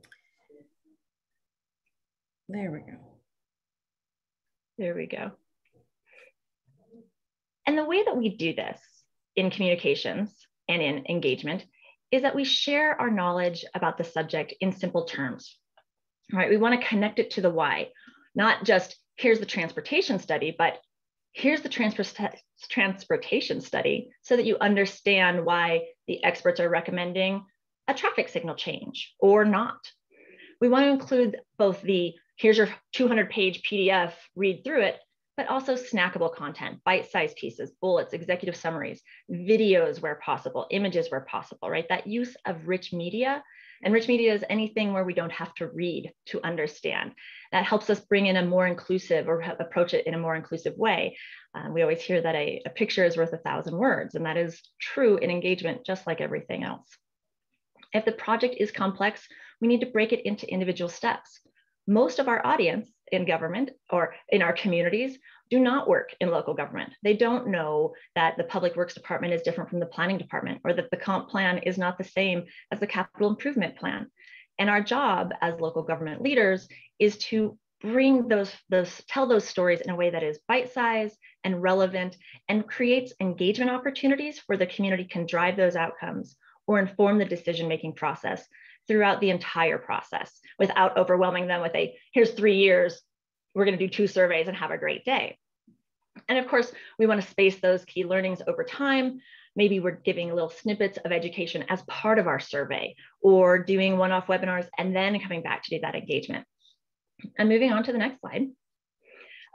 There we go. There we go. And the way that we do this in communications and in engagement is that we share our knowledge about the subject in simple terms, right? We want to connect it to the why, not just here's the transportation study, but here's the transportation study so that you understand why the experts are recommending a traffic signal change or not. We want to include both the here's your 200-page PDF, read through it, but also snackable content, bite-sized pieces, bullets, executive summaries, videos where possible, images where possible, right? That use of rich media. And rich media is anything where we don't have to read to understand. That helps us bring in a more inclusive or approach it in a more inclusive way. We always hear that a picture is worth 1,000 words, and that is true in engagement, just like everything else. If the project is complex, we need to break it into individual steps. Most of our audience in government or in our communities do not work in local government. They don't know that the Public Works Department is different from the Planning Department, or that the comp plan is not the same as the Capital Improvement Plan. And our job as local government leaders is to bring tell those stories in a way that is bite-sized and relevant and creates engagement opportunities where the community can drive those outcomes or inform the decision-making process throughout the entire process without overwhelming them with here's 3 years, we're going to do 2 surveys and have a great day. And of course, we want to space those key learnings over time. Maybe we're giving little snippets of education as part of our survey or doing one-off webinars and then coming back to do that engagement. And moving on to the next slide.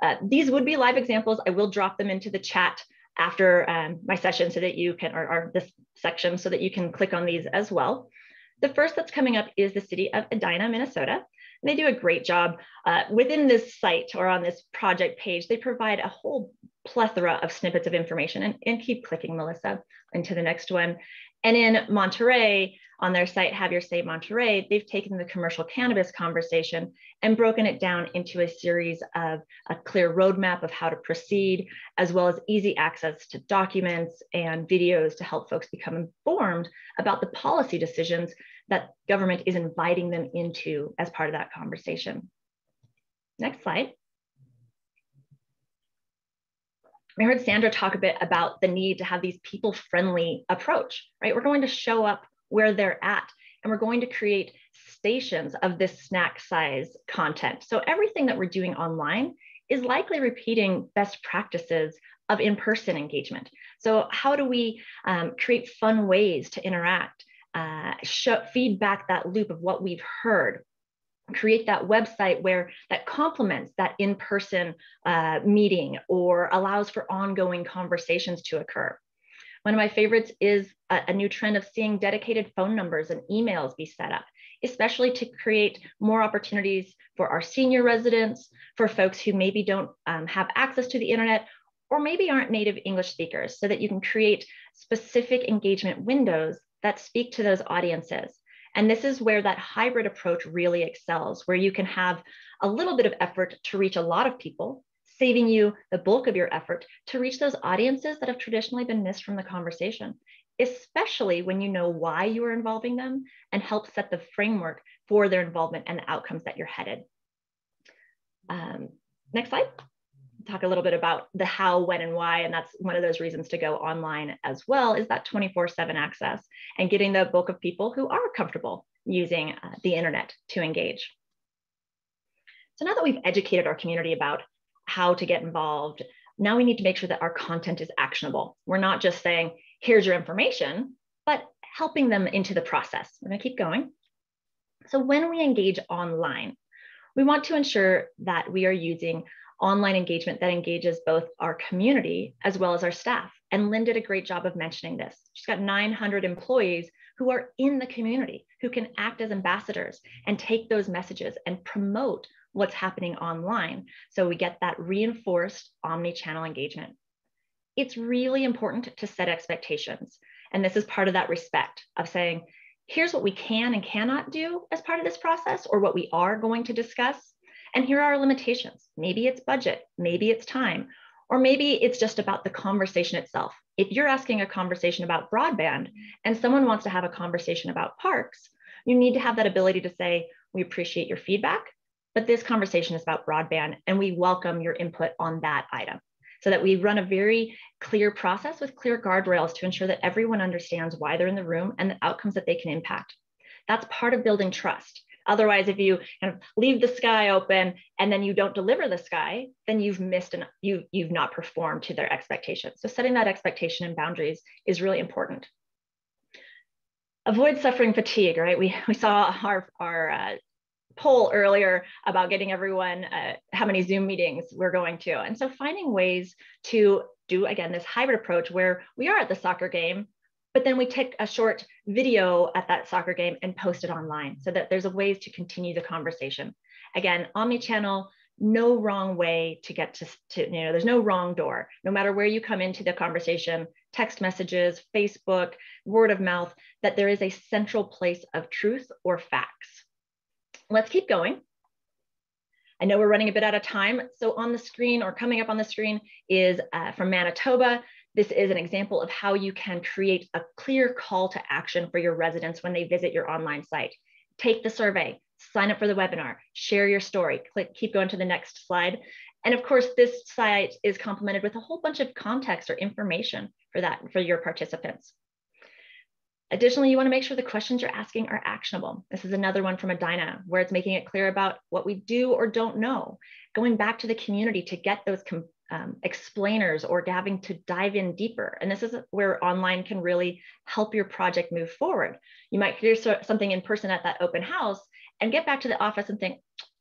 These would be live examples. I will drop them into the chat after my session so that you can, or this section, so that you can click on these as well. The first that's coming up is the city of Edina, Minnesota. And they do a great job within this site or on this project page. They provide a whole plethora of snippets of information, and keep clicking, Melissa, into the next one. And in Monterey, on their site, Have Your Say Monterey, they've taken the commercial cannabis conversation and broken it down into a series of a clear roadmap of how to proceed, as well as easy access to documents and videos to help folks become informed about the policy decisions that government is inviting them into as part of that conversation. Next slide. I heard Sandra talk a bit about the need to have these people-friendly approach, right? We're going to show up where they're at, and we're going to create stations of this snack size content. So everything that we're doing online is likely repeating best practices of in-person engagement. So how do we create fun ways to interact, feedback that loop of what we've heard, create that website where that complements that in-person meeting or allows for ongoing conversations to occur. One of my favorites is a new trend of seeing dedicated phone numbers and emails be set up, especially to create more opportunities for our senior residents, for folks who maybe don't have access to the internet, or maybe aren't native English speakers, so that you can create specific engagement windows that speak to those audiences. And this is where that hybrid approach really excels, where you can have a little bit of effort to reach a lot of people, saving you the bulk of your effort to reach those audiences that have traditionally been missed from the conversation, especially when you know why you are involving them and help set the framework for their involvement and the outcomes that you're headed. Next slide. Talk a little bit about the how, when, and why, and that's one of those reasons to go online as well, is that 24/7 access and getting the bulk of people who are comfortable using the internet to engage. So now that we've educated our community about how to get involved, now we need to make sure that our content is actionable. We're not just saying, here's your information, but helping them into the process. We're gonna keep going. So when we engage online, we want to ensure that we are using online engagement that engages both our community as well as our staff. And Lynn did a great job of mentioning this. She's got 900 employees who are in the community, who can act as ambassadors and take those messages and promote what's happening online. So we get that reinforced omni-channel engagement. It's really important to set expectations. And this is part of that respect of saying, here's what we can and cannot do as part of this process, or what we are going to discuss. And here are our limitations. Maybe it's budget, maybe it's time, or maybe it's just about the conversation itself. If you're asking a conversation about broadband and someone wants to have a conversation about parks, you need to have that ability to say, we appreciate your feedback, but this conversation is about broadband and we welcome your input on that item, so that we run a very clear process with clear guardrails to ensure that everyone understands why they're in the room and the outcomes that they can impact. That's part of building trust. Otherwise, if you kind of leave the sky open and then you don't deliver the sky, then you've missed and you've not performed to their expectations. So setting that expectation and boundaries is really important. Avoid suffering fatigue, right? We saw our poll earlier about getting everyone how many Zoom meetings we're going to. And so finding ways to do, again, this hybrid approach where we are at the soccer game, but then we take a short video at that soccer game and post it online, so that there's a ways to continue the conversation. Again, omni-channel, no wrong way to get to there's no wrong door. No matter where you come into the conversation, text messages, Facebook, word of mouth, that there is a central place of truth or facts. Let's keep going. I know we're running a bit out of time. So on the screen, or coming up on the screen, is from Manitoba. This is an example of how you can create a clear call to action for your residents when they visit your online site. Take the survey, sign up for the webinar, share your story, keep going to the next slide. And of course, this site is complemented with a whole bunch of context or information for your participants. Additionally, you want to make sure the questions you're asking are actionable. This is another one from Edina, where it's making it clear about what we do or don't know, going back to the community to get those explainers or having to dive in deeper. And this is where online can really help your project move forward. You might hear something in person at that open house and get back to the office and think,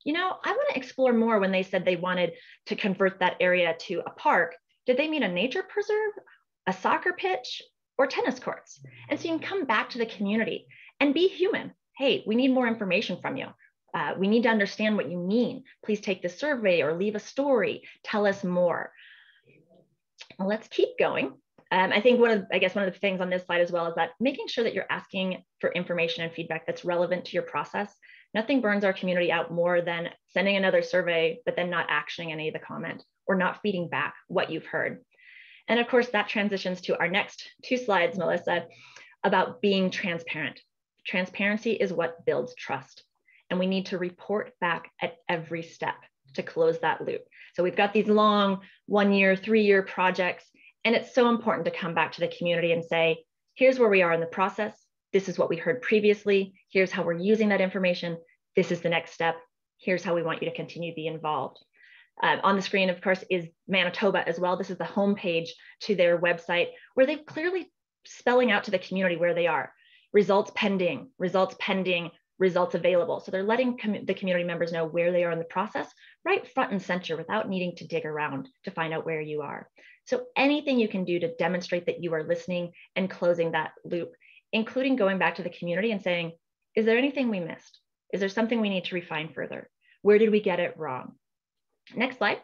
you know, I want to explore more when they said they wanted to convert that area to a park. Did they mean a nature preserve, a soccer pitch, or tennis courts? And so you can come back to the community and be human. Hey, we need more information from you. We need to understand what you mean. Please take the survey or leave a story. Tell us more. Well, let's keep going. I think one of the things on this slide as well is that making sure that you're asking for information and feedback that's relevant to your process. Nothing burns our community out more than sending another survey, but then not actioning any of the comment or not feeding back what you've heard. And of course, that transitions to our next 2 slides, Melissa, about being transparent. Transparency is what builds trust. And we need to report back at every step to close that loop. So we've got these long 1-year, 3-year projects, and it's so important to come back to the community and say, here's where we are in the process. This is what we heard previously. Here's how we're using that information. This is the next step. Here's how we want you to continue to be involved. On the screen, of course, is Manitoba as well. This is the homepage to their website where they're clearly spelling out to the community where they are. Results pending, results available. So they're letting the community members know where they are in the process, right front and center without needing to dig around to find out where you are. So anything you can do to demonstrate that you are listening and closing that loop, including going back to the community and saying, is there anything we missed? Is there something we need to refine further? Where did we get it wrong? Next slide.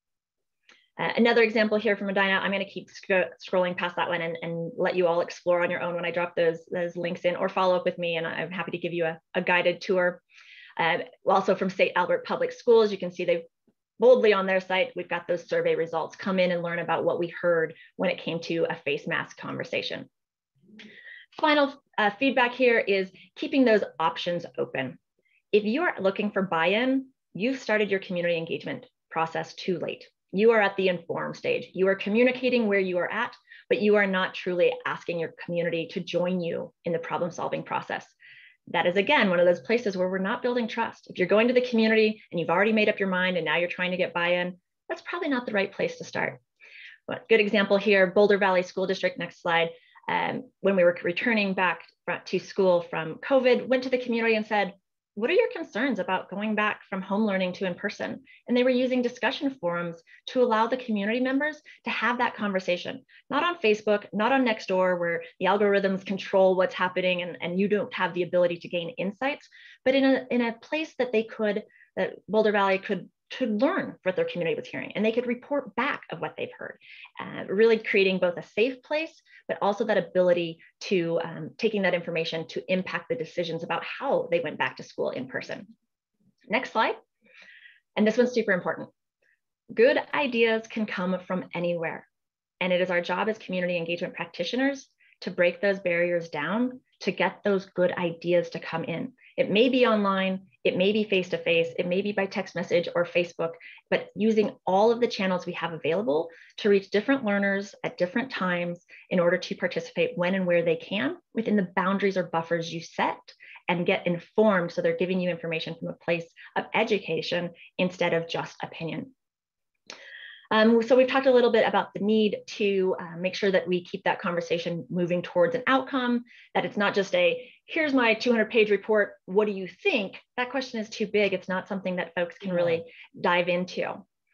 Another example here from Medina. I'm going to keep scrolling past that one and let you all explore on your own when I drop those links in, or follow up with me, and I'm happy to give you a guided tour. Also from St. Albert Public Schools, you can see they've boldly on their site, we've got those survey results. Come in and learn about what we heard when it came to a face mask conversation. Final feedback here is keeping those options open. If you are looking for buy-in, you've started your community engagement process too late. You are at the inform stage. You are communicating where you are at, but you are not truly asking your community to join you in the problem-solving process. That is, again, one of those places where we're not building trust. If you're going to the community and you've already made up your mind and now you're trying to get buy-in, that's probably not the right place to start. But good example here, Boulder Valley School District, next slide. When we were returning back to school from COVID, went to the community and said, what are your concerns about going back from home learning to in-person? And they were using discussion forums to allow the community members to have that conversation, not on Facebook, not on Nextdoor, where the algorithms control what's happening and you don't have the ability to gain insights, but in a place that Boulder Valley could learn what their community was hearing, and they could report back of what they've heard, really creating both a safe place, but also that ability to taking that information to impact the decisions about how they went back to school in person. Next slide. And this one's super important. Good ideas can come from anywhere. And it is our job as community engagement practitioners to break those barriers down, to get those good ideas to come in. It may be online, it may be face-to-face, it may be by text message or Facebook, but using all of the channels we have available to reach different learners at different times in order to participate when and where they can within the boundaries or buffers you set, and get informed so they're giving you information from a place of education instead of just opinion. So we've talked a little bit about the need to make sure that we keep that conversation moving towards an outcome, that it's not just here's my 200-page report, what do you think? That question is too big. It's not something that folks can really dive into.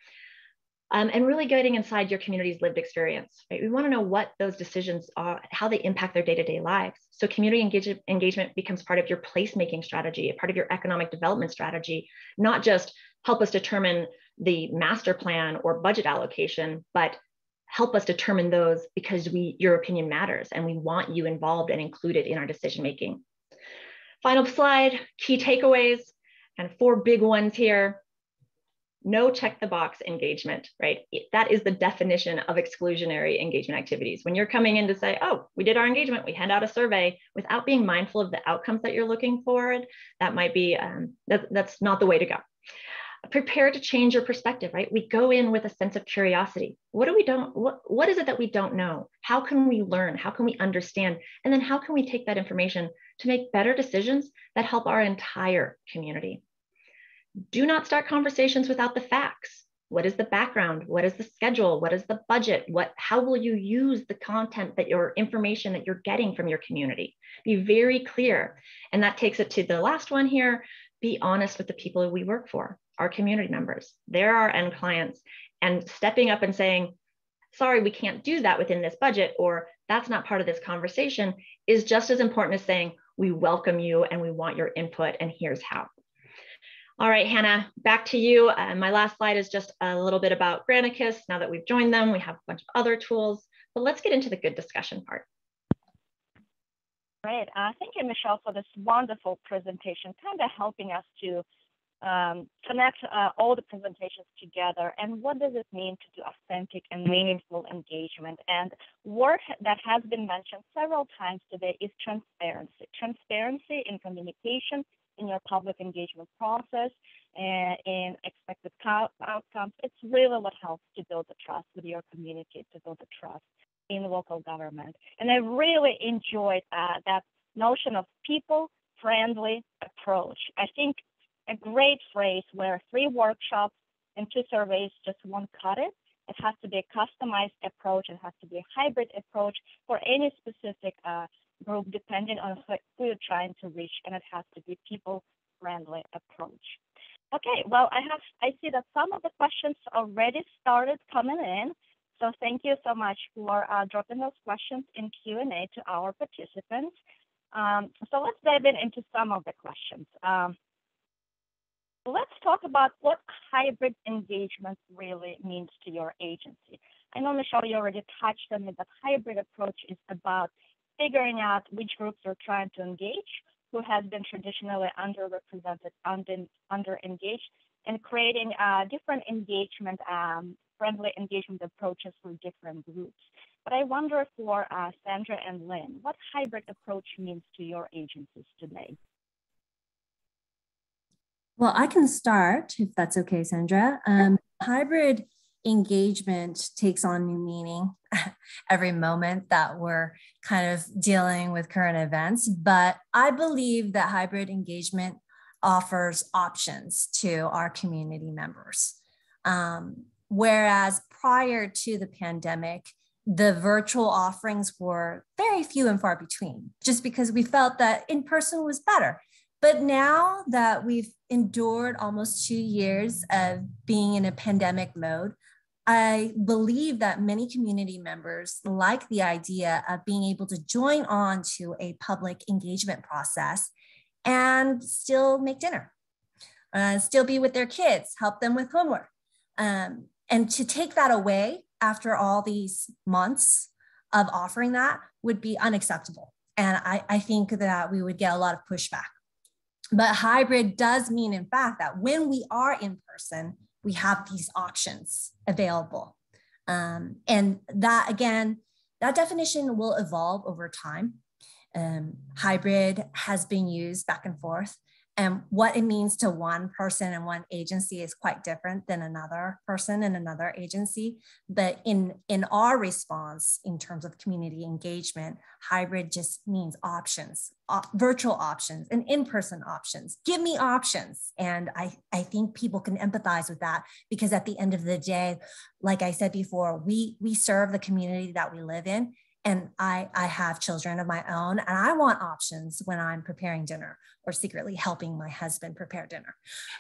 And really getting inside your community's lived experience, right? We want to know what those decisions are, how they impact their day-to-day lives. So community engagement becomes part of your placemaking strategy, a part of your economic development strategy, not just help us determine the master plan or budget allocation, but help us determine those because your opinion matters and we want you involved and included in our decision-making. Final slide, key takeaways, and 4 big ones here. No check the box engagement, right? That is the definition of exclusionary engagement activities. When you're coming in to say, oh, we did our engagement, we hand out a survey without being mindful of the outcomes that you're looking for, that might be, that's not the way to go. Prepare to change your perspective, right? We go in with a sense of curiosity. What is it that we don't know? How can we learn? How can we understand? And then how can we take that information to make better decisions that help our entire community? Do not start conversations without the facts. What is the background? What is the schedule? What is the budget? How will you use the content information that you're getting from your community? Be very clear. And that takes it to the last one here. be honest with the people we work for, our community members. They're our end clients, and stepping up and saying, sorry, we can't do that within this budget, or that's not part of this conversation, is just as important as saying, we welcome you and we want your input and here's how. All right, Hannah, back to you. My last slide is just a little bit about Granicus. Now that we've joined them, we have a bunch of other tools, but let's get into the good discussion part. Great. Thank you, Michelle, for this wonderful presentation, kind of helping us to connect all the presentations together. And what does it mean to do authentic and meaningful engagement? And word that has been mentioned several times today is transparency. Transparency in communication, in your public engagement process, and in expected outcomes. It's really what helps to build the trust with your community, to build the trust in local government. And I really enjoyed that notion of people-friendly approach. I think a great phrase where 3 workshops and 2 surveys just won't cut it. It has to be a customized approach. It has to be a hybrid approach for any specific group, depending on who you're trying to reach, and it has to be people-friendly approach. Okay, well, I see that some of the questions already started coming in. So thank you so much for dropping those questions in Q&A to our participants. So let's dive into some of the questions. Let's talk about what hybrid engagement really means to your agency. I know, Michelle, you already touched on it, but hybrid approach is about figuring out which groups you're trying to engage, who has been traditionally underrepresented, under-engaged, and creating different engagement, friendly engagement approaches for different groups. But I wonder for Sandra and Lynn, what hybrid approach means to your agencies today? Well, I can start if that's okay, Sandra. Hybrid engagement takes on new meaning every moment that we're kind of dealing with current events. But I believe that hybrid engagement offers options to our community members. Whereas prior to the pandemic, the virtual offerings were very few and far between, just because we felt that in person was better. But now that we've endured almost 2 years of being in a pandemic mode, I believe that many community members like the idea of being able to join on to a public engagement process and still make dinner, still be with their kids, help them with homework. And to take that away after all these months of offering that would be unacceptable. And I think that we would get a lot of pushback. But hybrid does mean, in fact, that when we are in person, we have these options available. And that, again, that definition will evolve over time. Hybrid has been used back and forth. And what it means to one person and one agency is quite different than another person and another agency. But in our response, in terms of community engagement, hybrid just means options, virtual options and in-person options. Give me options. And I think people can empathize with that, because at the end of the day, like I said before, we serve the community that we live in. And I have children of my own, and I want options when I'm preparing dinner or secretly helping my husband prepare dinner.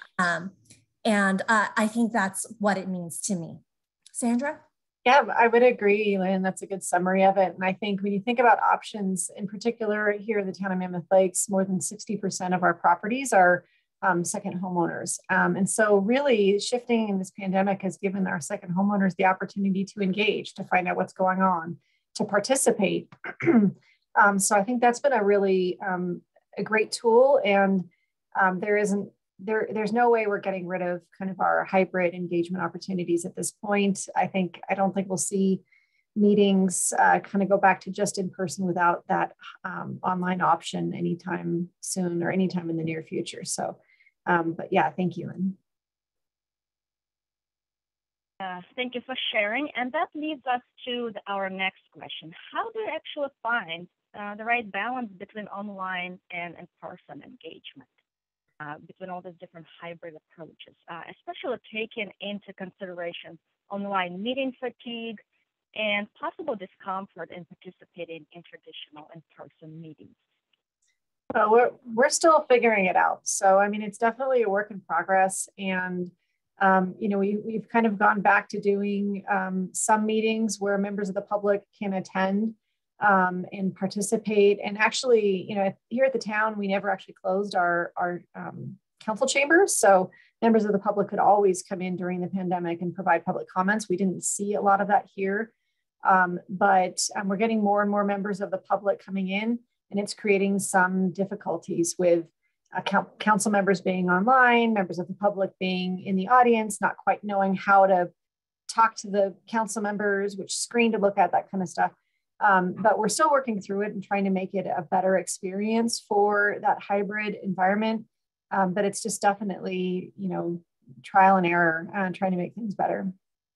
I think that's what it means to me. Sandra? Yeah, I would agree, Lynn. That's a good summary of it. And I think when you think about options, in particular here in the town of Mammoth Lakes, more than 60% of our properties are second homeowners. And so really shifting in this pandemic has given our second homeowners the opportunity to engage, to find out what's going on, to participate. So I think that's been a really a great tool, and there's no way we're getting rid of kind of our hybrid engagement opportunities at this point. I don't think we'll see meetings kind of go back to just in person without that online option anytime soon or anytime in the near future. So, but yeah, thank you, Lynn. Thank you for sharing. And that leads us to our next question. How do you actually find the right balance between online and in-person engagement, between all these different hybrid approaches, especially taking into consideration online meeting fatigue and possible discomfort in participating in traditional in-person meetings? We're still figuring it out. So, I mean, it's definitely a work in progress. And, you know, we've kind of gone back to doing some meetings where members of the public can attend and participate. And actually, you know, here at the town, we never actually closed our council chambers. So members of the public could always come in during the pandemic and provide public comments. We didn't see a lot of that here. But we're getting more and more members of the public coming in, and it's creating some difficulties with council members being online, members of the public being in the audience, not quite knowing how to talk to the council members, which screen to look at, that kind of stuff. But we're still working through it and trying to make it a better experience for that hybrid environment. But it's just definitely, you know, trial and error and trying to make things better.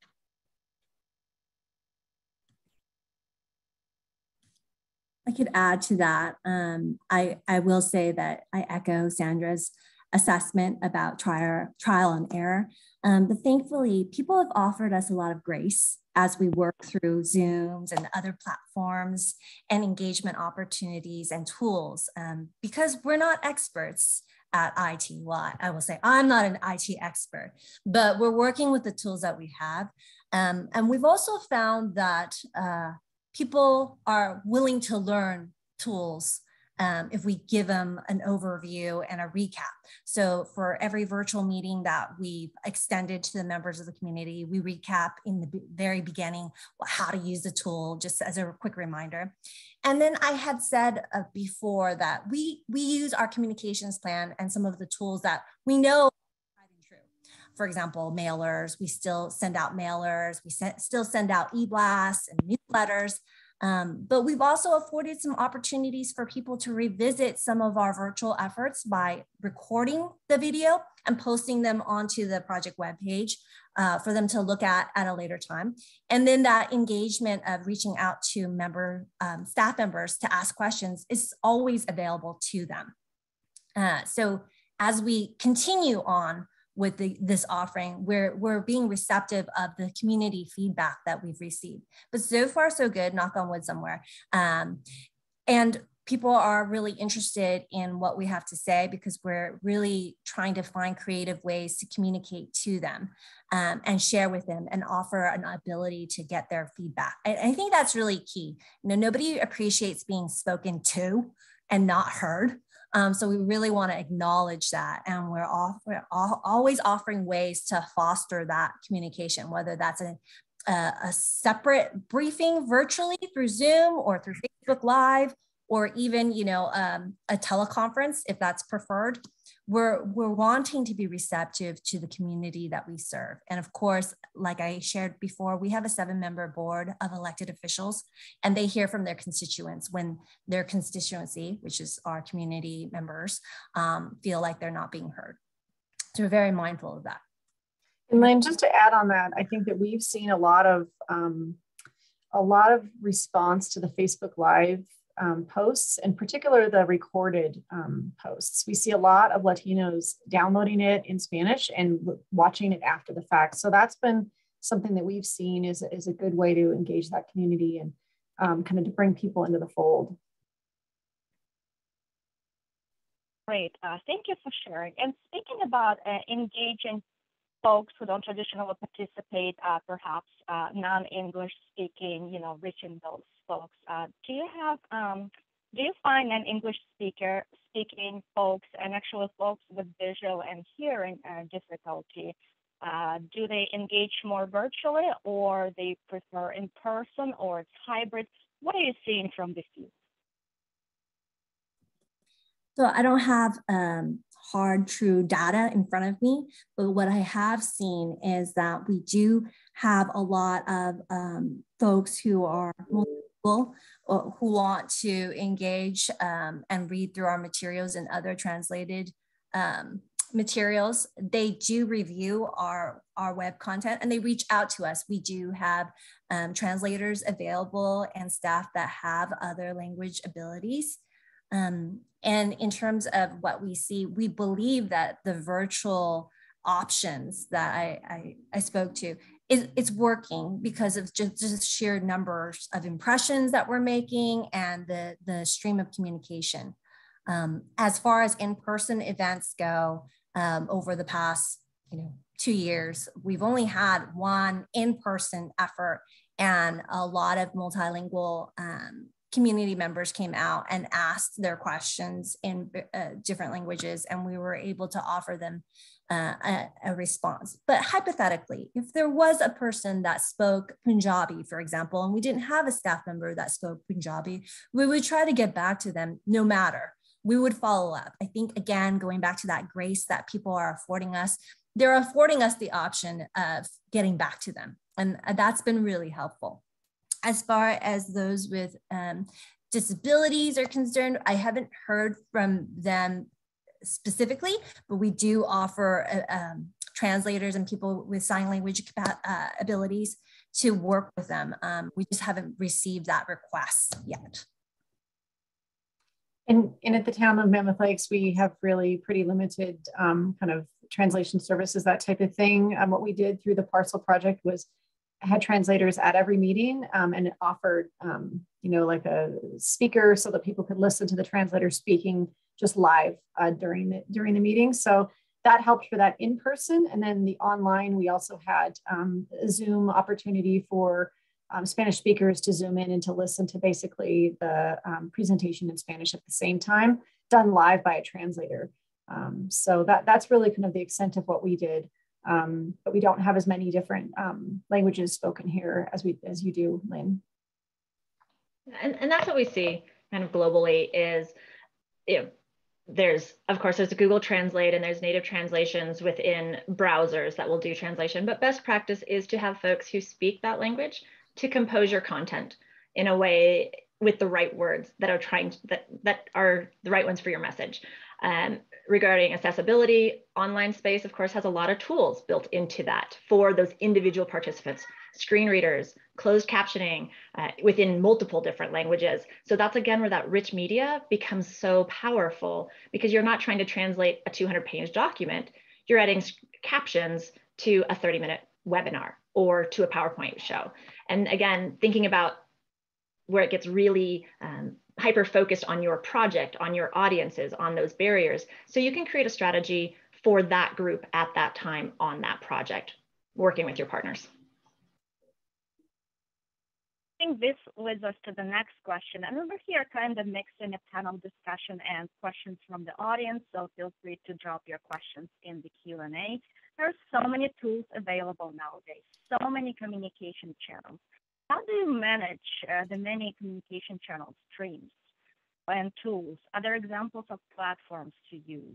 I could add to that. I will say that I echo Sandra's assessment about trial and error. But thankfully, people have offered us a lot of grace as we work through Zooms and other platforms and engagement opportunities and tools, because we're not experts at IT. Well, I will say I'm not an IT expert, but we're working with the tools that we have. And we've also found that people are willing to learn tools if we give them an overview and a recap. So for every virtual meeting that we've extended to the members of the community, we recap in the very beginning how to use the tool, just as a quick reminder. And then I had said before that we use our communications plan and some of the tools that we know. For example, mailers, we still send out mailers, we still send out e-blasts and newsletters, but we've also afforded some opportunities for people to revisit some of our virtual efforts by recording the video and posting them onto the project webpage for them to look at a later time. And then that engagement of reaching out to staff members to ask questions is always available to them. So as we continue on with this offering, we're being receptive of the community feedback that we've received. But so far, so good, knock on wood somewhere. And people are really interested in what we have to say because we're really trying to find creative ways to communicate to them and share with them and offer an ability to get their feedback. I think that's really key. You know, nobody appreciates being spoken to and not heard. So we really want to acknowledge that, and we're always offering ways to foster that communication, whether that's a separate briefing virtually through Zoom or through Facebook Live, or even, you know, a teleconference if that's preferred. We're wanting to be receptive to the community that we serve. And of course, like I shared before, we have a 7-member board of elected officials, and they hear from their constituents when their constituency, which is our community members, feel like they're not being heard. So we're very mindful of that. And then just to add on that, I think that we've seen a lot of response to the Facebook Live posts, in particular the recorded posts. We see a lot of Latinos downloading it in Spanish and watching it after the fact. So that's been something that we've seen is a good way to engage that community and kind of to bring people into the fold. Great, thank you for sharing. And speaking about engaging folks who don't traditionally participate, perhaps non-English speaking, you know, reaching those folks. Do you find an English speaking folks and actually folks with visual and hearing difficulty, do they engage more virtually, or they prefer in person, or it's hybrid? What are you seeing from the field? So I don't have hard, true data in front of me, but what I have seen is that we do have a lot of folks who are multilingual, who want to engage and read through our materials and other translated materials. They do review our web content and they reach out to us. We do have translators available and staff that have other language abilities. And in terms of what we see, we believe that the virtual options that I spoke to, it's working because of just sheer numbers of impressions that we're making and the stream of communication. As far as in-person events go, over the past 2 years, we've only had one in-person effort, and a lot of multilingual community members came out and asked their questions in different languages, and we were able to offer them a response. But hypothetically, if there was a person that spoke Punjabi, for example, and we didn't have a staff member that spoke Punjabi, we would try to get back to them no matter. We would follow up. I think, again, going back to that grace that people are affording us, they're affording us the option of getting back to them. And that's been really helpful. As far as those with disabilities are concerned, I haven't heard from them specifically, but we do offer translators and people with sign language abilities to work with them. We just haven't received that request yet. And at the town of Mammoth Lakes, we have really pretty limited kind of translation services, that type of thing. What we did through the Parcel Project was had translators at every meeting, and it offered, like a speaker so that people could listen to the translator speaking just live during the meeting. So that helped for that in person. And then the online, we also had a Zoom opportunity for Spanish speakers to Zoom in and to listen to basically the presentation in Spanish at the same time, done live by a translator. So that's really kind of the extent of what we did. But we don't have as many different languages spoken here as you do, Lynn. And that's what we see kind of globally is, there's a Google Translate, and there's native translations within browsers that will do translation, but best practice is to have folks who speak that language to compose your content in a way with the right words that are the right ones for your message. Regarding accessibility, online space, of course, has a lot of tools built into that for those individual participants, screen readers, closed captioning within multiple different languages. So that's, again, where that rich media becomes so powerful, because you're not trying to translate a 200-page document. You're adding captions to a 30-minute webinar or to a PowerPoint show. And again, thinking about where it gets really hyper-focused on your project, on your audiences, on those barriers. So you can create a strategy for that group at that time on that project, working with your partners. I think this leads us to the next question. And we're here kind of mixing a panel discussion and questions from the audience, so feel free to drop your questions in the Q&A. There are so many tools available nowadays, so many communication channels. How do you manage the many communication channel streams and tools? Other examples of platforms to use?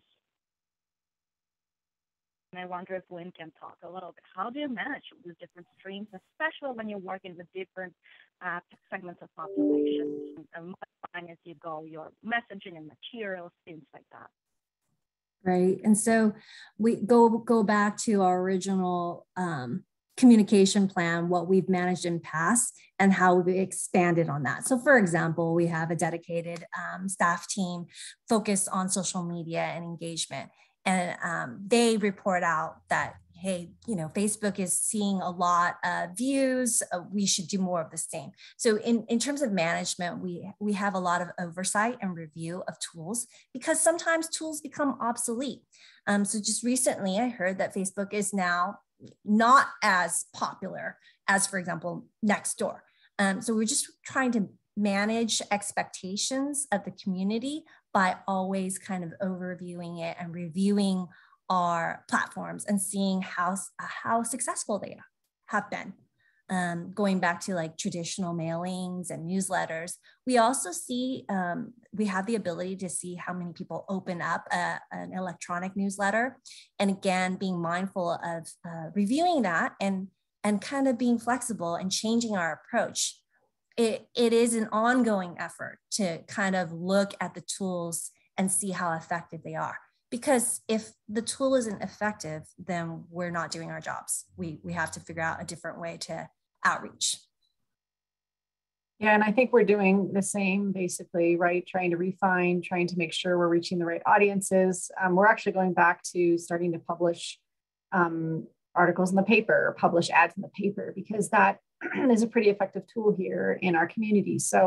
And I wonder if Lynn can talk a little bit. How do you manage the different streams, especially when you're working with different segments of population, and modifying as you go your messaging and materials, things like that? Right. And so we go back to our original communication plan, what we've managed in past and how we expanded on that. So for example, we have a dedicated staff team focused on social media and engagement. And they report out that, hey, Facebook is seeing a lot of views. We should do more of the same. So in terms of management, we have a lot of oversight and review of tools, because sometimes tools become obsolete. So just recently, I heard that Facebook is now not as popular as, for example, Nextdoor. So we're just trying to manage expectations of the community by always kind of overviewing it and reviewing our platforms and seeing how successful they have been. Going back to like traditional mailings and newsletters, we also see, we have the ability to see how many people open up an electronic newsletter. And again, being mindful of reviewing that and kind of being flexible and changing our approach. It is an ongoing effort to kind of look at the tools and see how effective they are. Because if the tool isn't effective, then we're not doing our jobs. We have to figure out a different way to outreach. Yeah, and I think we're doing the same basically, right? Trying to refine, trying to make sure we're reaching the right audiences. We're actually going back to starting to publish articles in the paper, publish ads in the paper, because that is a pretty effective tool here in our community. So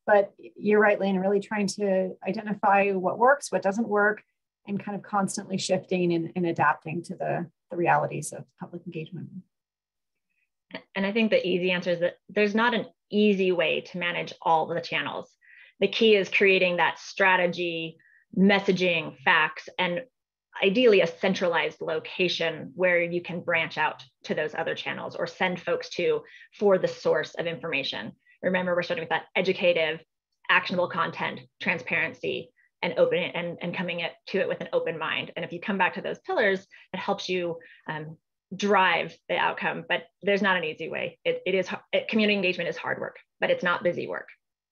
But you're right, Lane, really trying to identify what works, what doesn't work, and kind of constantly shifting and adapting to the realities of public engagement. And I think the easy answer is that there's not an easy way to manage all the channels. The key is creating that strategy, messaging, facts, and ideally a centralized location where you can branch out to those other channels or send folks to for the source of information. Remember, we're starting with that educative, actionable content, transparency, and open and coming to it with an open mind. And if you come back to those pillars, it helps you drive the outcome. But there's not an easy way. Community engagement is hard work, but it's not busy work.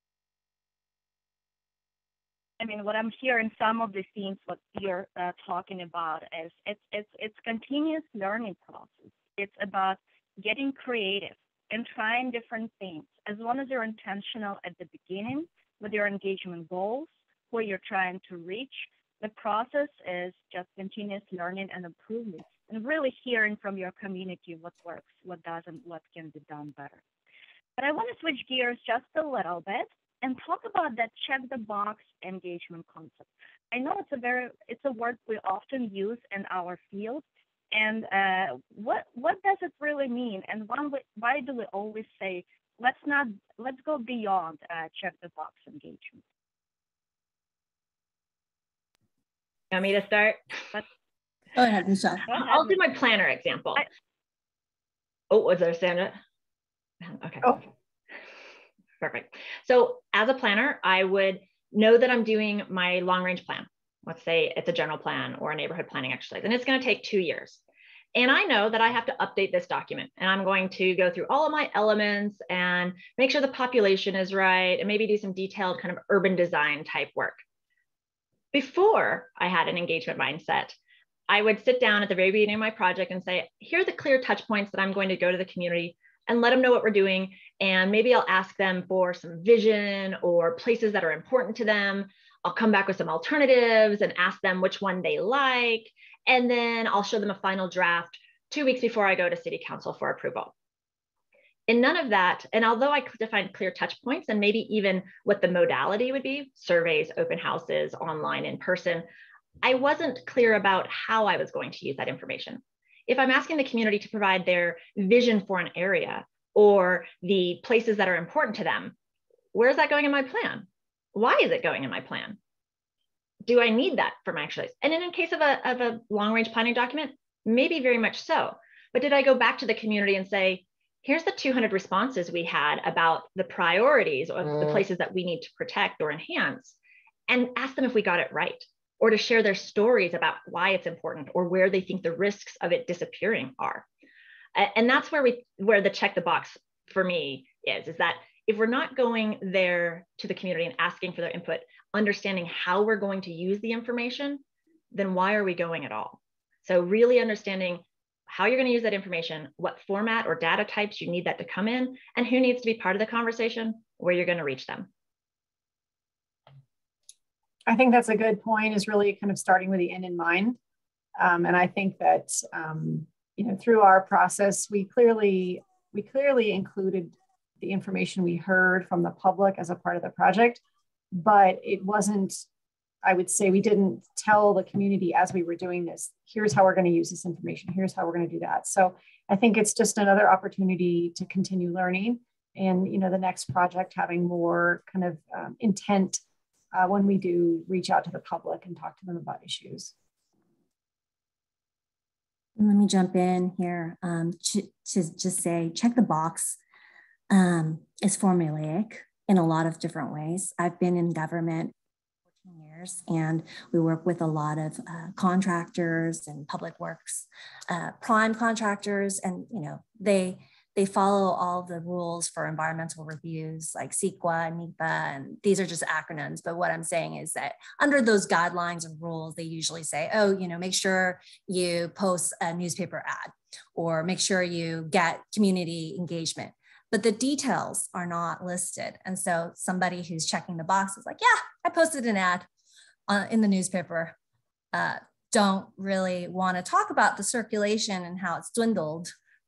I mean, what I'm hearing some of the themes, what you're talking about is it's continuous learning process. It's about getting creative and trying different things. As long as you're intentional at the beginning with your engagement goals, where you're trying to reach, the process is just continuous learning and improvement, and really hearing from your community what works, what doesn't, what can be done better. But I want to switch gears just a little bit and talk about that check the box engagement concept. I know it's a word we often use in our field, and what does it really mean? And why do we always say let's go beyond check the box engagement? You want me to start? Go ahead, Michelle. I'll do my planner example. Was there Sandra? Okay. Oh. Perfect. So as a planner, I would know that I'm doing my long range plan. Let's say it's a general plan or a neighborhood planning exercise, and it's going to take 2 years. And I know that I have to update this document, and I'm going to go through all of my elements and make sure the population is right and maybe do some detailed kind of urban design type work. Before I had an engagement mindset, I would sit down at the very beginning of my project and say, here are the clear touch points that I'm going to go to the community and let them know what we're doing. And maybe I'll ask them for some vision or places that are important to them. I'll come back with some alternatives and ask them which one they like. And then I'll show them a final draft 2 weeks before I go to City Council for approval. And none of that, and although I defined clear touch points and maybe even what the modality would be, surveys, open houses, online, in person, I wasn't clear about how I was going to use that information. If I'm asking the community to provide their vision for an area or the places that are important to them, where's that going in my plan? Why is it going in my plan? Do I need that for my exercise? And in case of a long-range planning document, maybe very much so. But did I go back to the community and say, here's the 200 responses we had about the priorities of the places that we need to protect or enhance, and ask them if we got it right, or to share their stories about why it's important or where they think the risks of it disappearing are. And that's where the check the box for me is that if we're not going there to the community and asking for their input, understanding how we're going to use the information, then why are we going at all? So really understanding how you're going to use that information, what format or data types you need that to come in, and who needs to be part of the conversation, where you're going to reach them. I think that's a good point, is really kind of starting with the end in mind. And I think that, through our process, we clearly included the information we heard from the public as a part of the project, but it wasn't, I would say, we didn't tell the community as we were doing this, here's how we're going to use this information, here's how we're going to do that. So I think it's just another opportunity to continue learning, and the next project having more kind of intent when we do reach out to the public and talk to them about issues. Let me jump in here to just say, check the box is formulaic in a lot of different ways. I've been in government 14 years, and we work with a lot of contractors and public works, prime contractors, and they follow all the rules for environmental reviews like CEQA, NEPA, and these are just acronyms. But what I'm saying is that under those guidelines and rules, they usually say, make sure you post a newspaper ad, or make sure you get community engagement. But the details are not listed. And so somebody who's checking the box is like, yeah, I posted an ad in the newspaper. Don't really want to talk about the circulation and how it's dwindled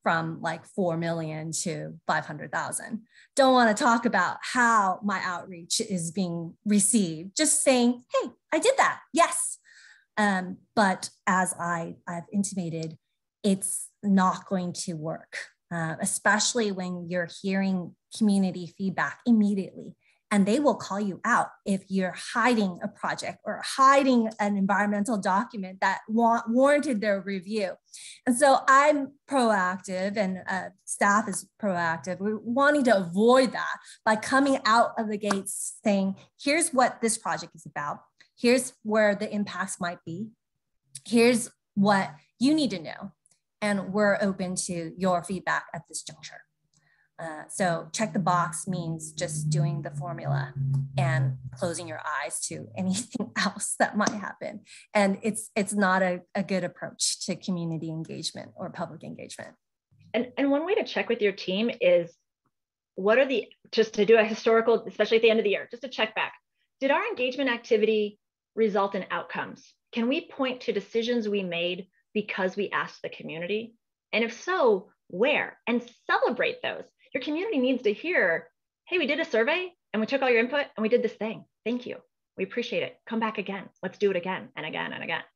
from like 4 million to 500,000. Don't want to talk about how my outreach is being received. Just saying, hey, I did that. Yes. But as I've intimated, it's not going to work, especially when you're hearing community feedback immediately. And they will call you out if you're hiding a project or hiding an environmental document that warranted their review. And so I'm proactive, and staff is proactive. We're wanting to avoid that by coming out of the gates saying, here's what this project is about. Here's where the impacts might be. Here's what you need to know. And we're open to your feedback at this juncture. So check the box means just doing the formula and closing your eyes to anything else that might happen. And it's not a good approach to community engagement or public engagement. And one way to check with your team is just to do a historical, especially at the end of the year, just to check back. Did our engagement activity result in outcomes? Can we point to decisions we made because we asked the community? And if so, where? And celebrate those. Your community needs to hear, hey, we did a survey and we took all your input and we did this thing. Thank you. We appreciate it. Come back again. Let's do it again and again and again.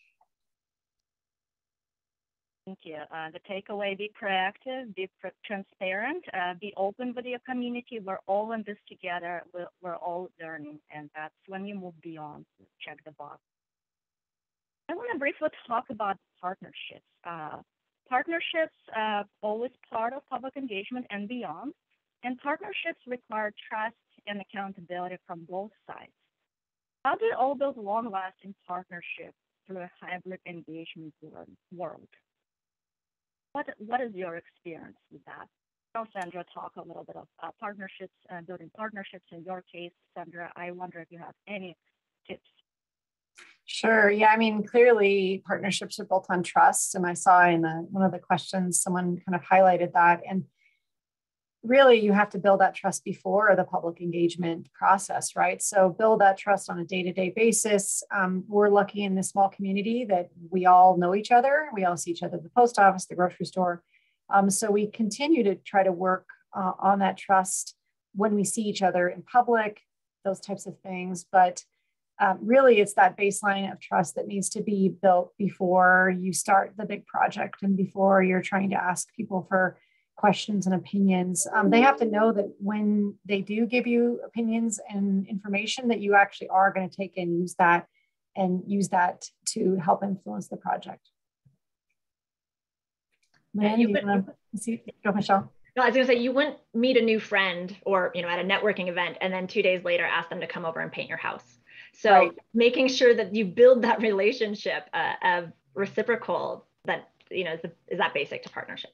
Thank you. The takeaway, be proactive, be transparent, be open with your community. We're all in this together. We're all learning. And that's when you move beyond, check the box. I want to briefly talk about partnerships. Partnerships are always part of public engagement and beyond, and partnerships require trust and accountability from both sides. How do you all build long-lasting partnerships through a hybrid engagement world? What is your experience with that? Sandra, talk a little bit of partnerships, building partnerships in your case. Sandra, I wonder if you have any tips. Sure. Yeah. I mean, clearly partnerships are built on trust. And I saw in one of the questions, someone kind of highlighted that. And really, you have to build that trust before the public engagement process, right? So build that trust on a day-to-day basis. We're lucky in this small community that we all know each other. We all see each other at the post office, the grocery store. So we continue to try to work on that trust when we see each other in public, those types of things. But really, it's that baseline of trust that needs to be built before you start the big project and before you're trying to ask people for questions and opinions. They have to know that when they do give you opinions and information, that you actually are going to take and use that to help influence the project. Lynn, you want to see? Go, Michelle. No, I was going to say, you wouldn't meet a new friend or, at a networking event and then 2 days later ask them to come over and paint your house. So right. Making sure that you build that relationship of reciprocal, that, is that basic to partnerships.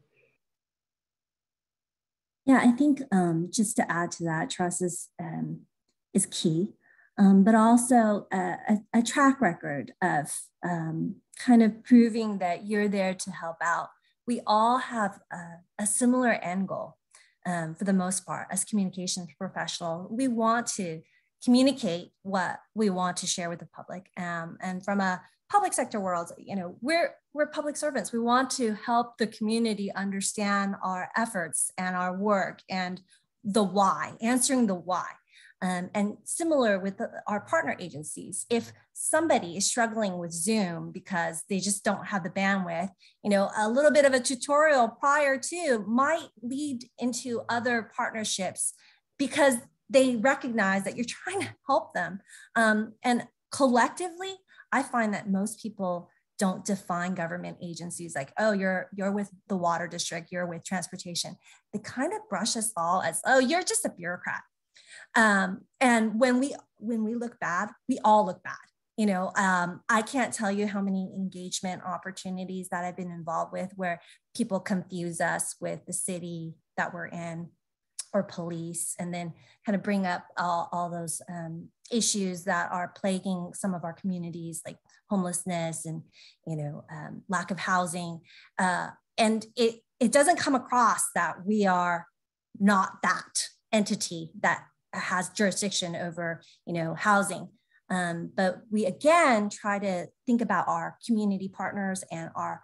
Yeah, I think just to add to that, trust is key, but also a track record of kind of proving that you're there to help out. We all have a similar end goal for the most part as communications professional. We want to communicate what we want to share with the public. And from a public sector world, we're public servants. We want to help the community understand our efforts and our work and the why, answering the why. And similar with our partner agencies, if somebody is struggling with Zoom because they just don't have the bandwidth, a little bit of a tutorial prior to might lead into other partnerships because they recognize that you're trying to help them. And collectively, I find that most people don't define government agencies like, oh, you're with the water district, you're with transportation. They kind of brush us all as, oh, you're just a bureaucrat. And when we look bad, we all look bad. I can't tell you how many engagement opportunities that I've been involved with where people confuse us with the city that we're in or police, and then kind of bring up all those issues that are plaguing some of our communities, like homelessness and lack of housing. And it doesn't come across that we are not that entity that has jurisdiction over housing. But we again try to think about our community partners and our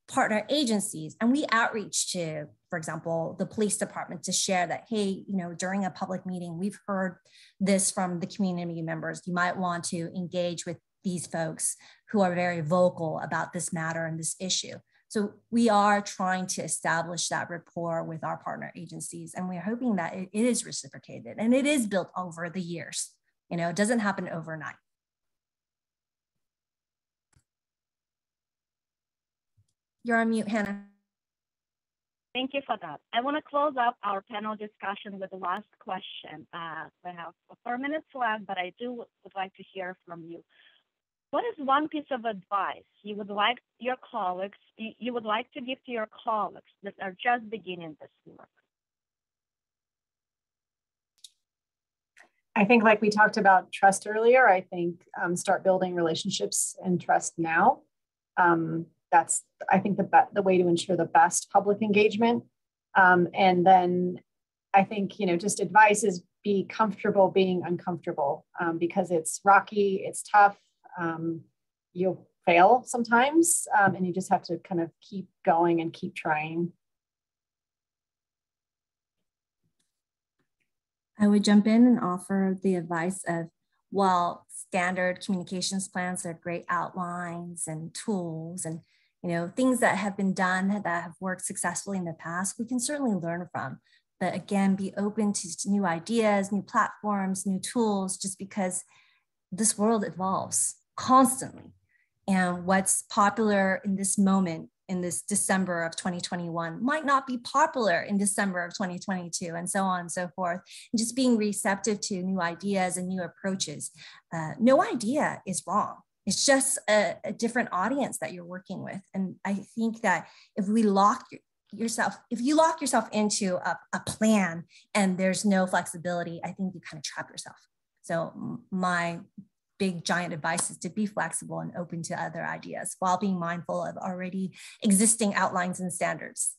partner agencies, and we outreach to, for example, the police department to share that, hey, during a public meeting, we've heard this from the community members. You might want to engage with these folks who are very vocal about this matter and this issue. So we are trying to establish that rapport with our partner agencies, and we're hoping that it is reciprocated and it is built over the years. It doesn't happen overnight. You're on mute, Hannah. Thank you for that. I want to close up our panel discussion with the last question. We have 4 minutes left, but I would like to hear from you. What is one piece of advice you would like to give to your colleagues that are just beginning this work? I think, like we talked about trust earlier, I think start building relationships and trust now. That's, I think, the way to ensure the best public engagement. And then I think, just advice is be comfortable being uncomfortable, because it's rocky, it's tough. You'll fail sometimes, and you just have to kind of keep going and keep trying. I would jump in and offer the advice of, while standard communications plans are great outlines and tools and things that have been done that have worked successfully in the past, we can certainly learn from. But again, be open to new ideas, new platforms, new tools, just because this world evolves constantly. And what's popular in this moment, in this December of 2021, might not be popular in December of 2022, and so on and so forth. And just being receptive to new ideas and new approaches. No idea is wrong. It's just a different audience that you're working with. And I think that if you lock yourself into a plan and there's no flexibility, I think you kind of trap yourself. So my big giant advice is to be flexible and open to other ideas while being mindful of already existing outlines and standards.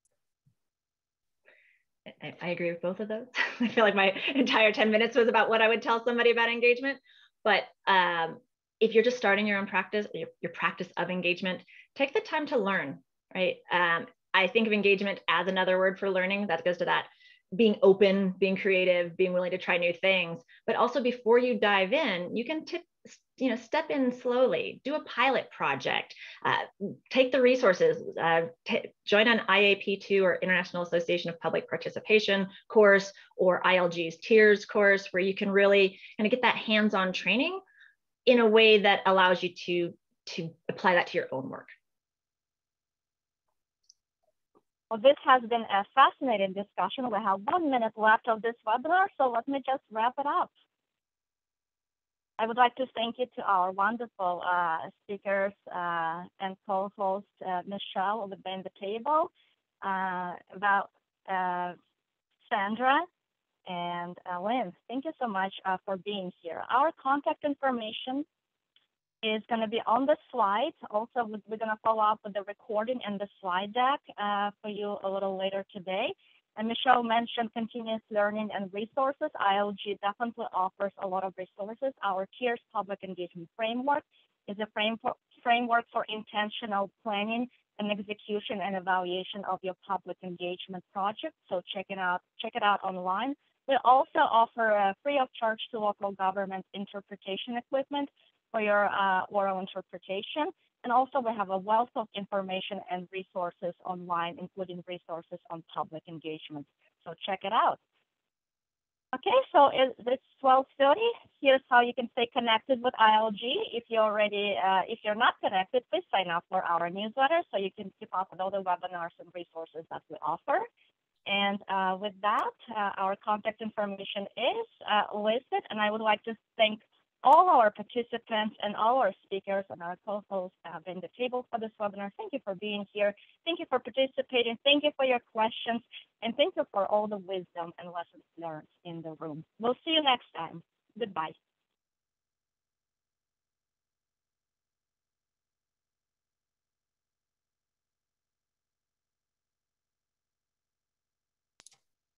I agree with both of those. I feel like my entire 10 minutes was about what I would tell somebody about engagement. But if you're just starting your own practice, your practice of engagement, take the time to learn, right? I think of engagement as another word for learning. That goes to that being open, being creative, being willing to try new things. But also, before you dive in, you can step in slowly, do a pilot project, take the resources, join an IAP2 or International Association of Public Participation course, or ILG's Tiers course, where you can really kind of get that hands-on training in a way that allows you to apply that to your own work. Well, this has been a fascinating discussion. We have 1 minute left of this webinar, so let me just wrap it up. I would like to thank you to our wonderful speakers and co-host, Michelle behind the table, about Sandra and Lynn. Thank you so much for being here. Our contact information is going to be on the slide. Also, we're going to follow up with the recording and the slide deck for you a little later today. And Michelle mentioned continuous learning and resources. ILG definitely offers a lot of resources. Our Tiers Public Engagement Framework is a framework for intentional planning and execution and evaluation of your public engagement project. So check it out online. We also offer free of charge to local government interpretation equipment for your oral interpretation. And also we have a wealth of information and resources online, including resources on public engagement. So check it out. Okay, so it's 12:30. Here's how you can stay connected with ILG. If you're not connected, please sign up for our newsletter so you can keep up with all the webinars and resources that we offer. And with that, our contact information is listed. And I would like to thank all our participants and all our speakers and our co-hosts in the table for this webinar. Thank you for being here. Thank you for participating. Thank you for your questions. And thank you for all the wisdom and lessons learned in the room. We'll see you next time. Goodbye.